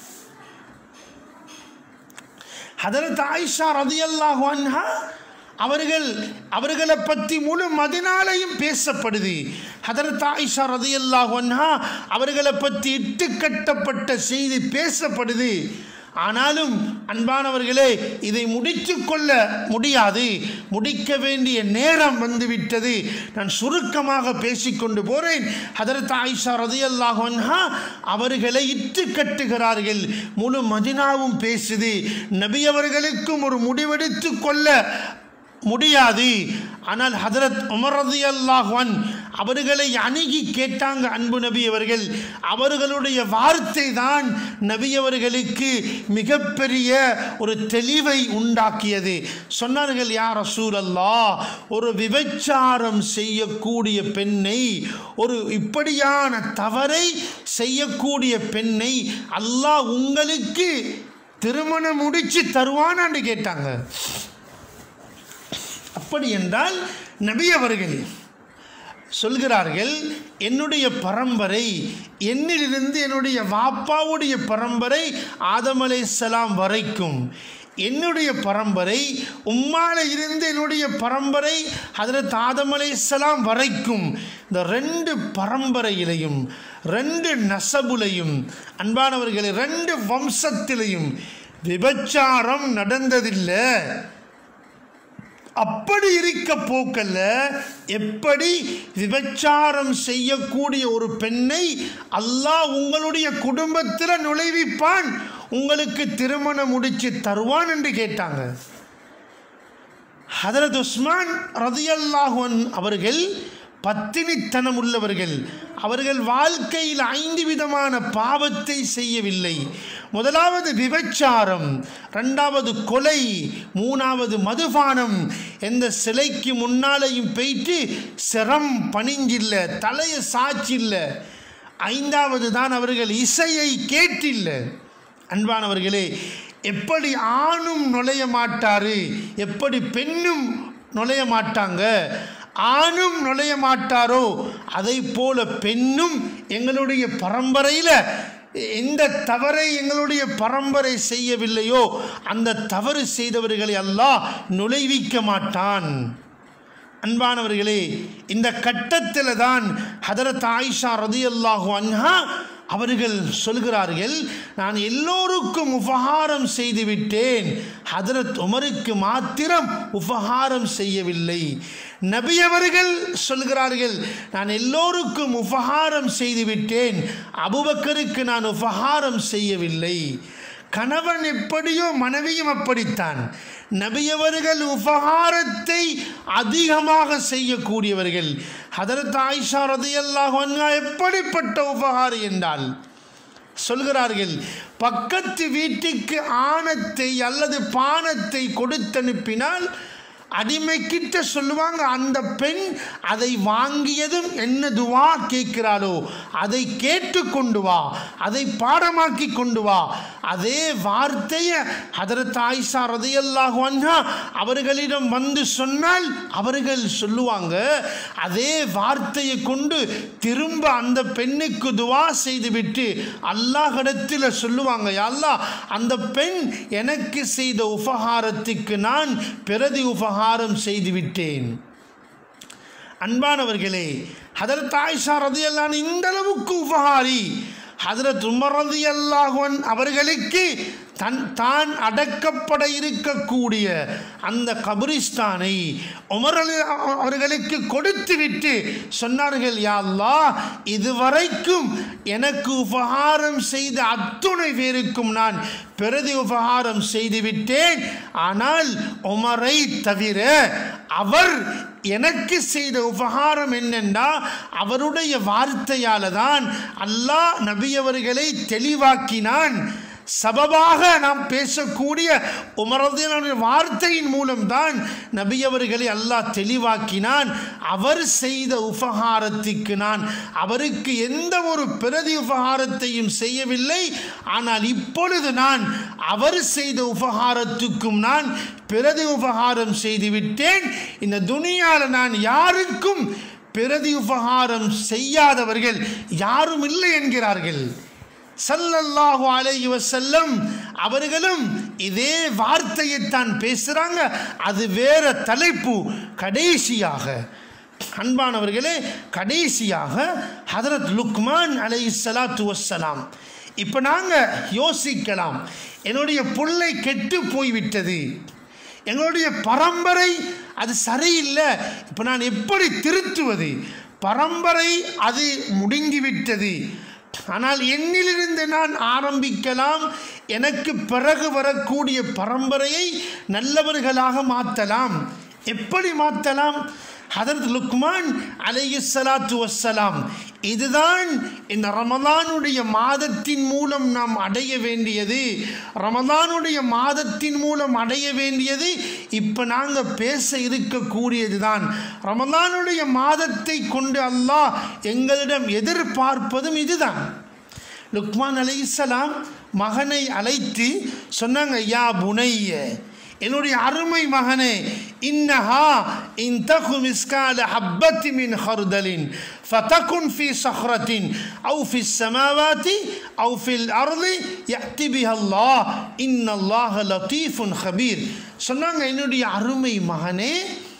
ஹதரத் ஆயிஷா ரலியல்லாஹு அன்ஹா அவர்களை பற்றி முழு மதீனாலையும் பேசப்படுது. ஹதரத் ஆயிஷா ரலியல்லாஹு அன்ஹா அவர்களை பற்றி இட்டுக்கட்டப்பட்ட செய்தி பேசப்படுது. ஆனாலும் அன்பானவர்களே, இதை முடித்து கொள்ள முடியாது, முடிக்க வேண்டிய நேரம் வந்துவிட்டது. நான் சுருக்கமாக பேசிக்கொண்டு போறேன். ஹதரத் ஆயிஷா ரலியல்லாஹு அன்ஹா அவர்களை இட்டு கட்டுகிறார்கள். முழு மதீனாவும் பேசுது. நபி அவர்களுக்கும் ஒரு முடிவெடுத்து கொள்ள முடியாது. ஆனால் ஹதரத் உமர் ரலியல்லாஹு அன்ஹு அவர்களை அணுகி கேட்டாங்க அன்பு நபி அவர்கள். அவர்களுடைய வார்த்தை தான் நபி அவர்களுக்கு மிகப்பெரிய ஒரு தெளிவை உண்டாக்கியது. சொன்னார்கள், யா ரசூலல்லாஹ், ஒரு விபச்சாரம் செய்யக்கூடிய பெண்ணை, ஒரு இப்படியான தவறை செய்யக்கூடிய பெண்ணை அல்லாஹ் உங்களுக்கு திருமணம் முடிச்சு தருவானான்னு கேட்டாங்க. அப்படி என்றால் நபி அவர்கள் சொல்கிறார்கள், என்னுடைய பரம்பரை, என்னிலிருந்து என்னுடைய வாப்பாவுடைய பரம்பரை ஆதம் அலைஹிஸ்ஸலாம் வரைக்கும், என்னுடைய பரம்பரை உம்மால இருந்து என்னுடைய பரம்பரை ஹதரத் ஆதம் அலைஹிஸ்ஸலாம் வரைக்கும், இந்த ரெண்டு பரம்பரையிலையும் ரெண்டு நசபுலையும் அன்பானவர்களை ரெண்டு வம்சத்திலையும் விபச்சாரம் நடந்ததில்லை. அப்படி இருக்க போக்கல்ல, எப்படி விபச்சாரம் செய்யக்கூடிய ஒரு பெண்ணை அல்லாஹ் உங்களுடைய குடும்பத்தில் நுழைவிப்பான், உங்களுக்கு திருமணம் முடிச்சு தருவான் என்று கேட்டாங்க. ஹதரத் உஸ்மான் ரலியல்லாஹு அன்ஹு அவர்கள் பத்தினித்தனம் உள்ளவர்கள். அவர்கள் வாழ்க்கையில் 5 விதமான பாவத்தை செய்யவில்லை. முதலாவது விபச்சாரம், இரண்டாவது கொலை, மூணாவது மதுபானம், எந்த சிலைக்கு முன்னாலேயும் போயிட்டு சிரம் பணிஞ்சில்ல, தலையை சாச்சில்ல, ஐந்தாவது தான் அவர்கள் இசையை கேட்டில்ல. அன்பானவர்களே, எப்படி ஆணும் நுழைய மாட்டாரு, எப்படி பெண்ணும் நுழைய மாட்டாங்க, ஆணும் நுழைய மாட்டாரோ அதை போல பெண்ணும் எங்களுடைய பரம்பரையில் எந்த தவறை எங்களுடைய பரம்பரை செய்யவில்லையோ அந்த தவறு செய்தவர்களை அல்லாஹ் நுழைவிக்க மாட்டான். அன்பானவர்களே, இந்த கட்டத்தில் தான் ஹதரத் ஆயிஷா ரலியல்லாஹு அன்ஹா அவர்கள் சொல்கிறார்கள், நான் எல்லோருக்கும் உபகாரம் செய்துவிட்டேன், ஹதரத் உமருக்கு மாத்திரம் உபகாரம் செய்யவில்லை. நபி அவர்கள் சொல்கிறார்கள், நான் எல்லோருக்கும் உபகாரம் செய்துவிட்டேன், அபூபக்கருக்கு நான் உபகாரம் செய்யவில்லை. கணவன் எப்படியோ மனைவியும் அப்படித்தான். நபியவர்கள் உபகாரத்தை அதிகமாக செய்யக்கூடியவர்கள். ஹதரத் ஆயிஷா ரலியல்லாஹு அன்ஹா எப்படிப்பட்ட உபகாரி என்றால் சொல்கிறார்கள், பக்கத்து வீட்டுக்கு ஆணத்தை அல்லது பானத்தை கொடுத்தனுப்பினால் அடிமைக்கிட்ட சொல்லுவாங்க, அந்த பெண் அதை வாங்கியதும் என்ன துவா கேட்கிறாளோ அதை கேட்டு கொண்டு வா, அதை பாடமாக்கி கொண்டு வா. அதே வார்த்தையை ஹதரத் ஆயிஷா ரலியல்லாஹு அன்ஹா அவர்களிடம் வந்து சொன்னால் அவர்கள் சொல்லுவாங்க, அதே வார்த்தையை கொண்டு திரும்ப அந்த பெண்ணுக்கு துவா செய்துவிட்டு அல்லாஹ்விடத்தில் சொல்லுவாங்க, யா அல்லாஹ், அந்த பெண் எனக்கு செய்த உபகாரத்துக்கு நான் பிரதி உபகாரம் செய்துவிட்டேன். அன்பானவர்களே, ஹதரத் ஆயிஷா ரலியல்லாஹு அன்ஹா இந்த அளவுக்கு உபகாரி. ஹதரத் உமர் ரலியல்லாஹு அன்ஹு அவர்களுக்கு தான் அடக்கப்பட இருக்கக்கூடிய அந்த கபரிஸ்தானை உமர் அவர்களுக்கு கொடுத்து விட்டு சொன்னார்கள், யா அல்லாஹ், இதுவரைக்கும் எனக்கு உபகாரம் செய்த அத்துணை பேருக்கும் நான் பிரதி உபகாரம் செய்துவிட்டேன். ஆனால் உமரை தவிர அவர் எனக்கு செய்த உபகாரம் என்னென்னா, அவருடைய வார்த்தையால் தான் அல்லாஹ் நபியவர்களை தெளிவாக்கினான். சபபாக நாம் பேசக்கூடிய உமரது வார்த்தையின் மூலம்தான் நபியவர்களை அல்லாஹ் தெளிவாக்கினான். அவர் செய்த உபகாரத்துக்கு நான் அவருக்கு எந்த ஒரு பிரதி உபகாரத்தையும் செய்யவில்லை. ஆனால் இப்பொழுது நான் அவர் செய்த உபகாரத்துக்கும் நான் பிரதி உபகாரம் செய்துவிட்டேன். இந்த துனியாவில் நான் யாருக்கும் பிரதி உபகாரம் செய்யாதவர்கள் யாரும் இல்லை என்கிறார்கள் ஸல்லல்லாஹு அலைஹி வஸல்லம். அவர்களும் இதே வார்த்தையைத்தான் பேசுகிறாங்க, அது வேற தலைப்பு. கடைசியாக அன்பானவர்களே, கடைசியாக ஹதரத் லுக்மான் அலைஹிஸ்ஸலாத்து வஸ்ஸலாம். இப்போ நாங்கள் யோசிக்கலாம், என்னுடைய பிள்ளை கெட்டு போய்விட்டது, எங்களுடைய பரம்பரை அது சரியில்லை, இப்போ நான் எப்படி திருத்துவது? பரம்பரை அது முடுங்கிவிட்டது, ஆனால் என்னிலிருந்து நான் ஆரம்பிக்கலாம், எனக்கு பிறகு வரக்கூடிய பரம்பரையை நல்லவர்களாக மாற்றலாம். எப்படி மாற்றலாம்? ஹதரத் லுக்மான் அலைஹிஸ்ஸலாத்து வஸ்ஸலாம், இதுதான் இந்த ரமலானுடைய மாதத்தின் மூலம் நாம் அடைய வேண்டியது. ரமலானுடைய மாதத்தின் மூலம் அடைய வேண்டியது இப்போ நாங்கள் பேச இருக்கக்கூடியது தான். ரமலானுடைய மாதத்தை கொண்டு அல்லாஹ் எங்களிடம் எதிர்பார்ப்பதும் இதுதான். லுக்மான் அலைஹிஸ்ஸலாம் மகனை அழைத்து சொன்னாங்க, யா புனைய, என்னுடைய அருமை மகனே, இன்னஹா இன் தகு மிஸ்கால ஹப்பத்தி மின் ஹர்தலின் ஃபதகுன் ஃபி ஸஹ்ரத்தின் அவு ஃபி ஸமாவாதி அவு ஃபில் அர்தி யஅதி பிஹல்லாஹ் இன்னல்லாஹ லதீஃபுன் ஹபீர். சொன்னாங்க, என்னுடைய அருமை மகனே,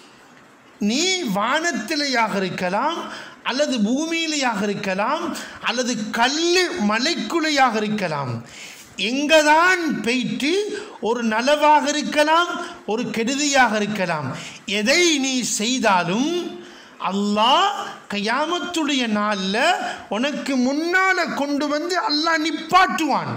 நீ வானத்திலேயாக இருக்கலாம், அல்லது பூமியிலேயாக இருக்கலாம், அல்லது கல்லு மலைக்குள்ளையாக இருக்கலாம், எங்கதான் போயிட்டு ஒரு நலவாக இருக்கலாம், ஒரு கெடுதியாக இருக்கலாம், எதை நீ செய்தாலும் அல்லாஹ் கியாமத்துடைய நாளில் உனக்கு முன்னால் கொண்டு வந்து அல்லாஹ் நிப்பாட்டுவான்.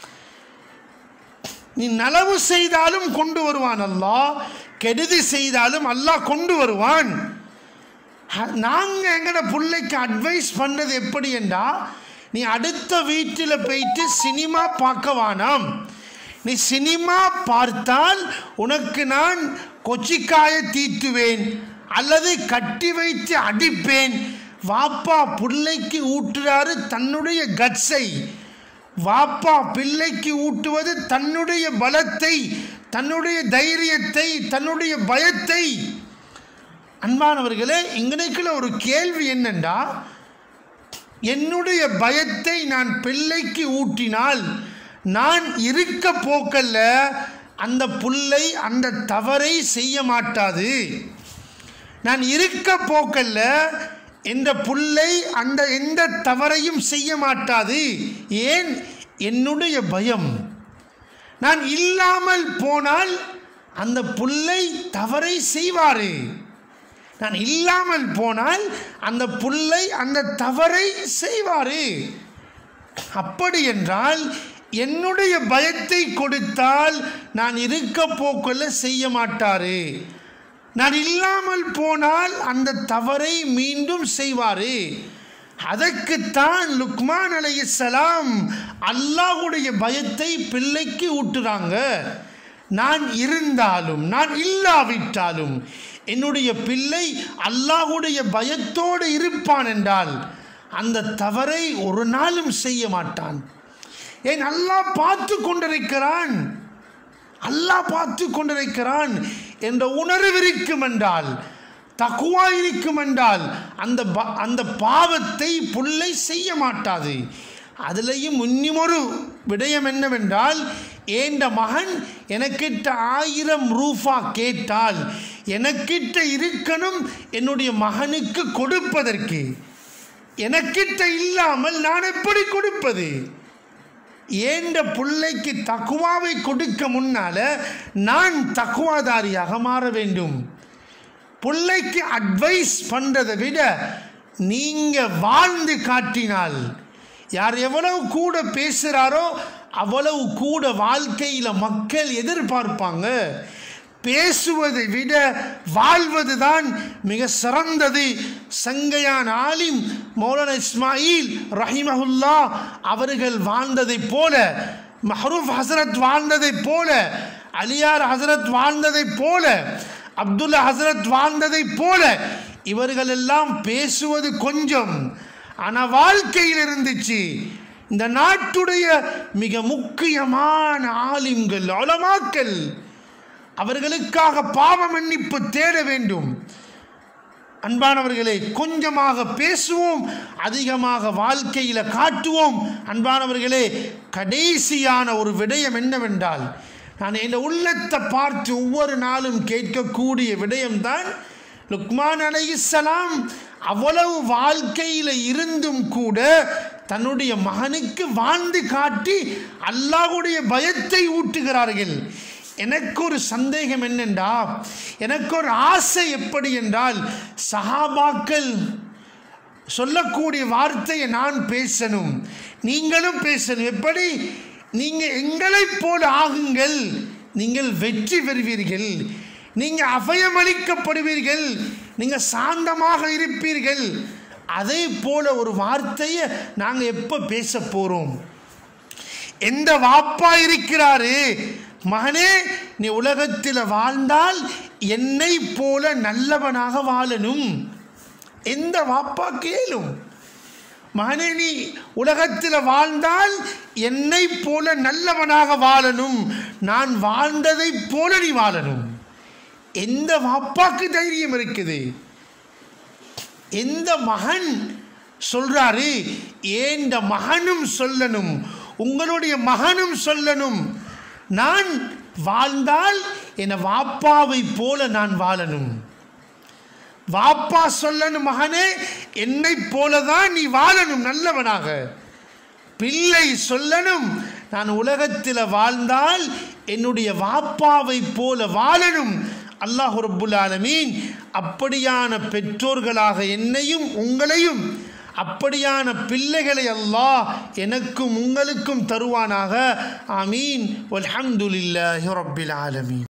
நீ நலவு செய்தாலும் கொண்டு வருவான் அல்லாஹ், கெடுதி செய்தாலும் அல்லாஹ் கொண்டு வருவான். நாங்கள் எங்களோட பிள்ளைக்கு அட்வைஸ் பண்ணது எப்படி என்றால், நீ அடுத்த வீட்டில் போயிட்டு சினிமா பார்க்க வேணாம், நீ சினிமா பார்த்தால் உனக்கு நான் கொச்சிக்காய தீட்டுவேன் அல்லது கட்டி வைத்து அடிப்பேன். வாப்பா பிள்ளைக்கு ஊட்டுறாரு தன்னுடைய கட்ஸை, வாப்பா பிள்ளைக்கு ஊட்டுவது தன்னுடைய பலத்தை, தன்னுடைய தைரியத்தை, தன்னுடைய பயத்தை. அன்பானவர்களே, இங்கனைக்குள்ள ஒரு கேள்வி என்னென்றா, என்னுடைய பயத்தை நான் பிள்ளைக்கு ஊட்டினால் நான் இருக்க போக்கல்ல அந்த பிள்ளை அந்த தவறை செய்ய மாட்டாது. நான் இருக்க போக்கல்ல இந்த பிள்ளை அந்த எந்த தவறையும் செய்ய மாட்டாது. ஏன்? என்னுடைய பயம். நான் இல்லாமல் போனால் அந்த பிள்ளை தவறை செய்வாரு. நான் இல்லாமல் போனால் அந்த பிள்ளை அந்த தவறை செய்வாரு. அப்படி என்றால் என்னுடைய பயத்தை கொடுத்தால் நான் இருக்க போக்கல்ல செய்ய மாட்டாரு. நான் இல்லாமல் போனால் அந்த தவறை மீண்டும் செய்வாரு. அதற்குத்தான் லுக்மான் அலைஹிஸ்ஸலாம் அல்லாஹ்வுடைய பயத்தை பிள்ளைக்கு ஊட்டுறாங்க. நான் இருந்தாலும் நான் இல்லாவிட்டாலும் என்னுடைய பிள்ளை அல்லாஹ்வுடைய பயத்தோடு இருப்பான் என்றால் அந்த தவறை ஒரு நாளும் செய்ய மாட்டான். ஏன்? அல்லாஹ் பார்த்து கொண்டிருக்கிறான், அல்லாஹ் பார்த்து கொண்டிருக்கிறான் என்ற உணர்வு இருக்கும் என்றால், தக்வா இருக்கும் என்றால் அந்த பாவத்தை பிள்ளை செய்ய மாட்டாது. அதிலையும் இன்னுமொரு விடயம் என்னவென்றால், ஏண்ட மகன் எனக்கிட்ட 1000 ரூபா கேட்டால் எனக்கிட்ட இருக்கணும் என்னுடைய மகனுக்கு கொடுப்பதற்கு. எனக்கிட்ட இல்லாமல் நான் எப்படி கொடுப்பது? ஏண்ட பிள்ளைக்கு தக்வாவை கொடுக்க முன்னால நான் தக்வாதாரியாக மாற வேண்டும். பிள்ளைக்கு அட்வைஸ் பண்ணுறதை விட நீங்கள் வாழ்ந்து காட்டினால், யார் எவ்வளவு கூட பேசுகிறாரோ அவ்வளவு கூட வாழ்க்கையில் மக்கள் எதிர்பார்ப்பாங்க. பேசுவதை விட வாழ்வது தான் மிக சிறந்தது. சங்கையான ஆலிம் மௌலானா இஸ்மாயில் ரஹிமஹுல்லா அவர்கள் வாழ்ந்ததைப் போல, மஹரூஃப் ஹசரத் வாழ்ந்ததைப் போல, அலியார் ஹசரத் வாழ்ந்ததைப் போல, அப்துல்லா ஹசரத் வாழ்ந்ததைப் போல இவர்கள் எல்லாம் பேசுவது கொஞ்சம், ஆனால் வாழ்க்கையில் இருந்துச்சு. இந்த நாட்டுடைய மிக முக்கியமான ஆலிம்கள், உலமாக்கள், அவர்களுக்காக பாவ மன்னிப்பு தேட வேண்டும். அன்பானவர்களே, கொஞ்சமாக பேசுவோம், அதிகமாக வாழ்க்கையில் காட்டுவோம். அன்பானவர்களே, கடைசியான ஒரு விடயம் என்னவென்றால், நான் என் உள்ளத்தை பார்த்து ஒவ்வொரு நாளும் கேட்கக்கூடிய விடயம்தான், லுக்மான் அலைஹிஸ்ஸலாம் அவ்வளவு வாழ்க்கையில் இருந்தும் கூட தன்னுடைய மகனுக்கு வாழ்ந்து காட்டி அல்லாஹ்வுடைய பயத்தை ஊட்டுகிறார்கள். எனக்கு ஒரு சந்தேகம் என்னென்றா, எனக்கு ஒரு ஆசை எப்படி என்றால், சஹாபாக்கள் சொல்லக்கூடிய வார்த்தையை நான் பேசணும், நீங்களும் பேசணும். எப்படி? நீங்கள் எங்களைப் போல ஆகுங்கள், நீங்கள் வெற்றி பெறுவீர்கள், நீங்கள் அபயமளிக்கப்படுவீர்கள், நீங்கள் சாந்தமாக இருப்பீர்கள். அதே போல ஒரு வார்த்தையை நாங்கள் எப்போ பேச போகிறோம்? எந்த வாப்பா இருக்கிறாரு, மகனே நீ உலகத்தில் வாழ்ந்தால் என்னை போல நல்லவனாக வாழணும், எந்த வாப்பா கேளும்? மகனே நீ உலகத்தில் வாழ்ந்தால் என்னை போல நல்லவனாக வாழணும், நான் வாழ்ந்ததை போல நீ வாழணும். எந்த வாப்பாக்கு தைரியம் இருக்குது? எந்த மகன் சொல்றாரு? ஏண்ட மகனும் சொல்லணும், உங்களுடைய மகனும் சொல்லணும், நான் வாழ்ந்தால் என் வாப்பாவை போல நான் வாழணும். வாப்பா சொல்லணும், மகனே என்னை போலதான் நீ வாழணும் நல்லவனாக. பிள்ளை சொல்லணும், நான் உலகத்தில் வாழ்ந்தால் என்னுடைய வாப்பாவை போல வாழணும். அல்லாஹ் ரப்புல் ஆலமீன் அப்படியான பெற்றோர்களாக என்னையும் உங்களையும், அப்படியான பிள்ளைகளை அல்லாஹ் எனக்கும் உங்களுக்கும் தருவானாக. ஆமீன். வல்ஹம்துலில்லாஹி ரப்பில் ஆலமீன்.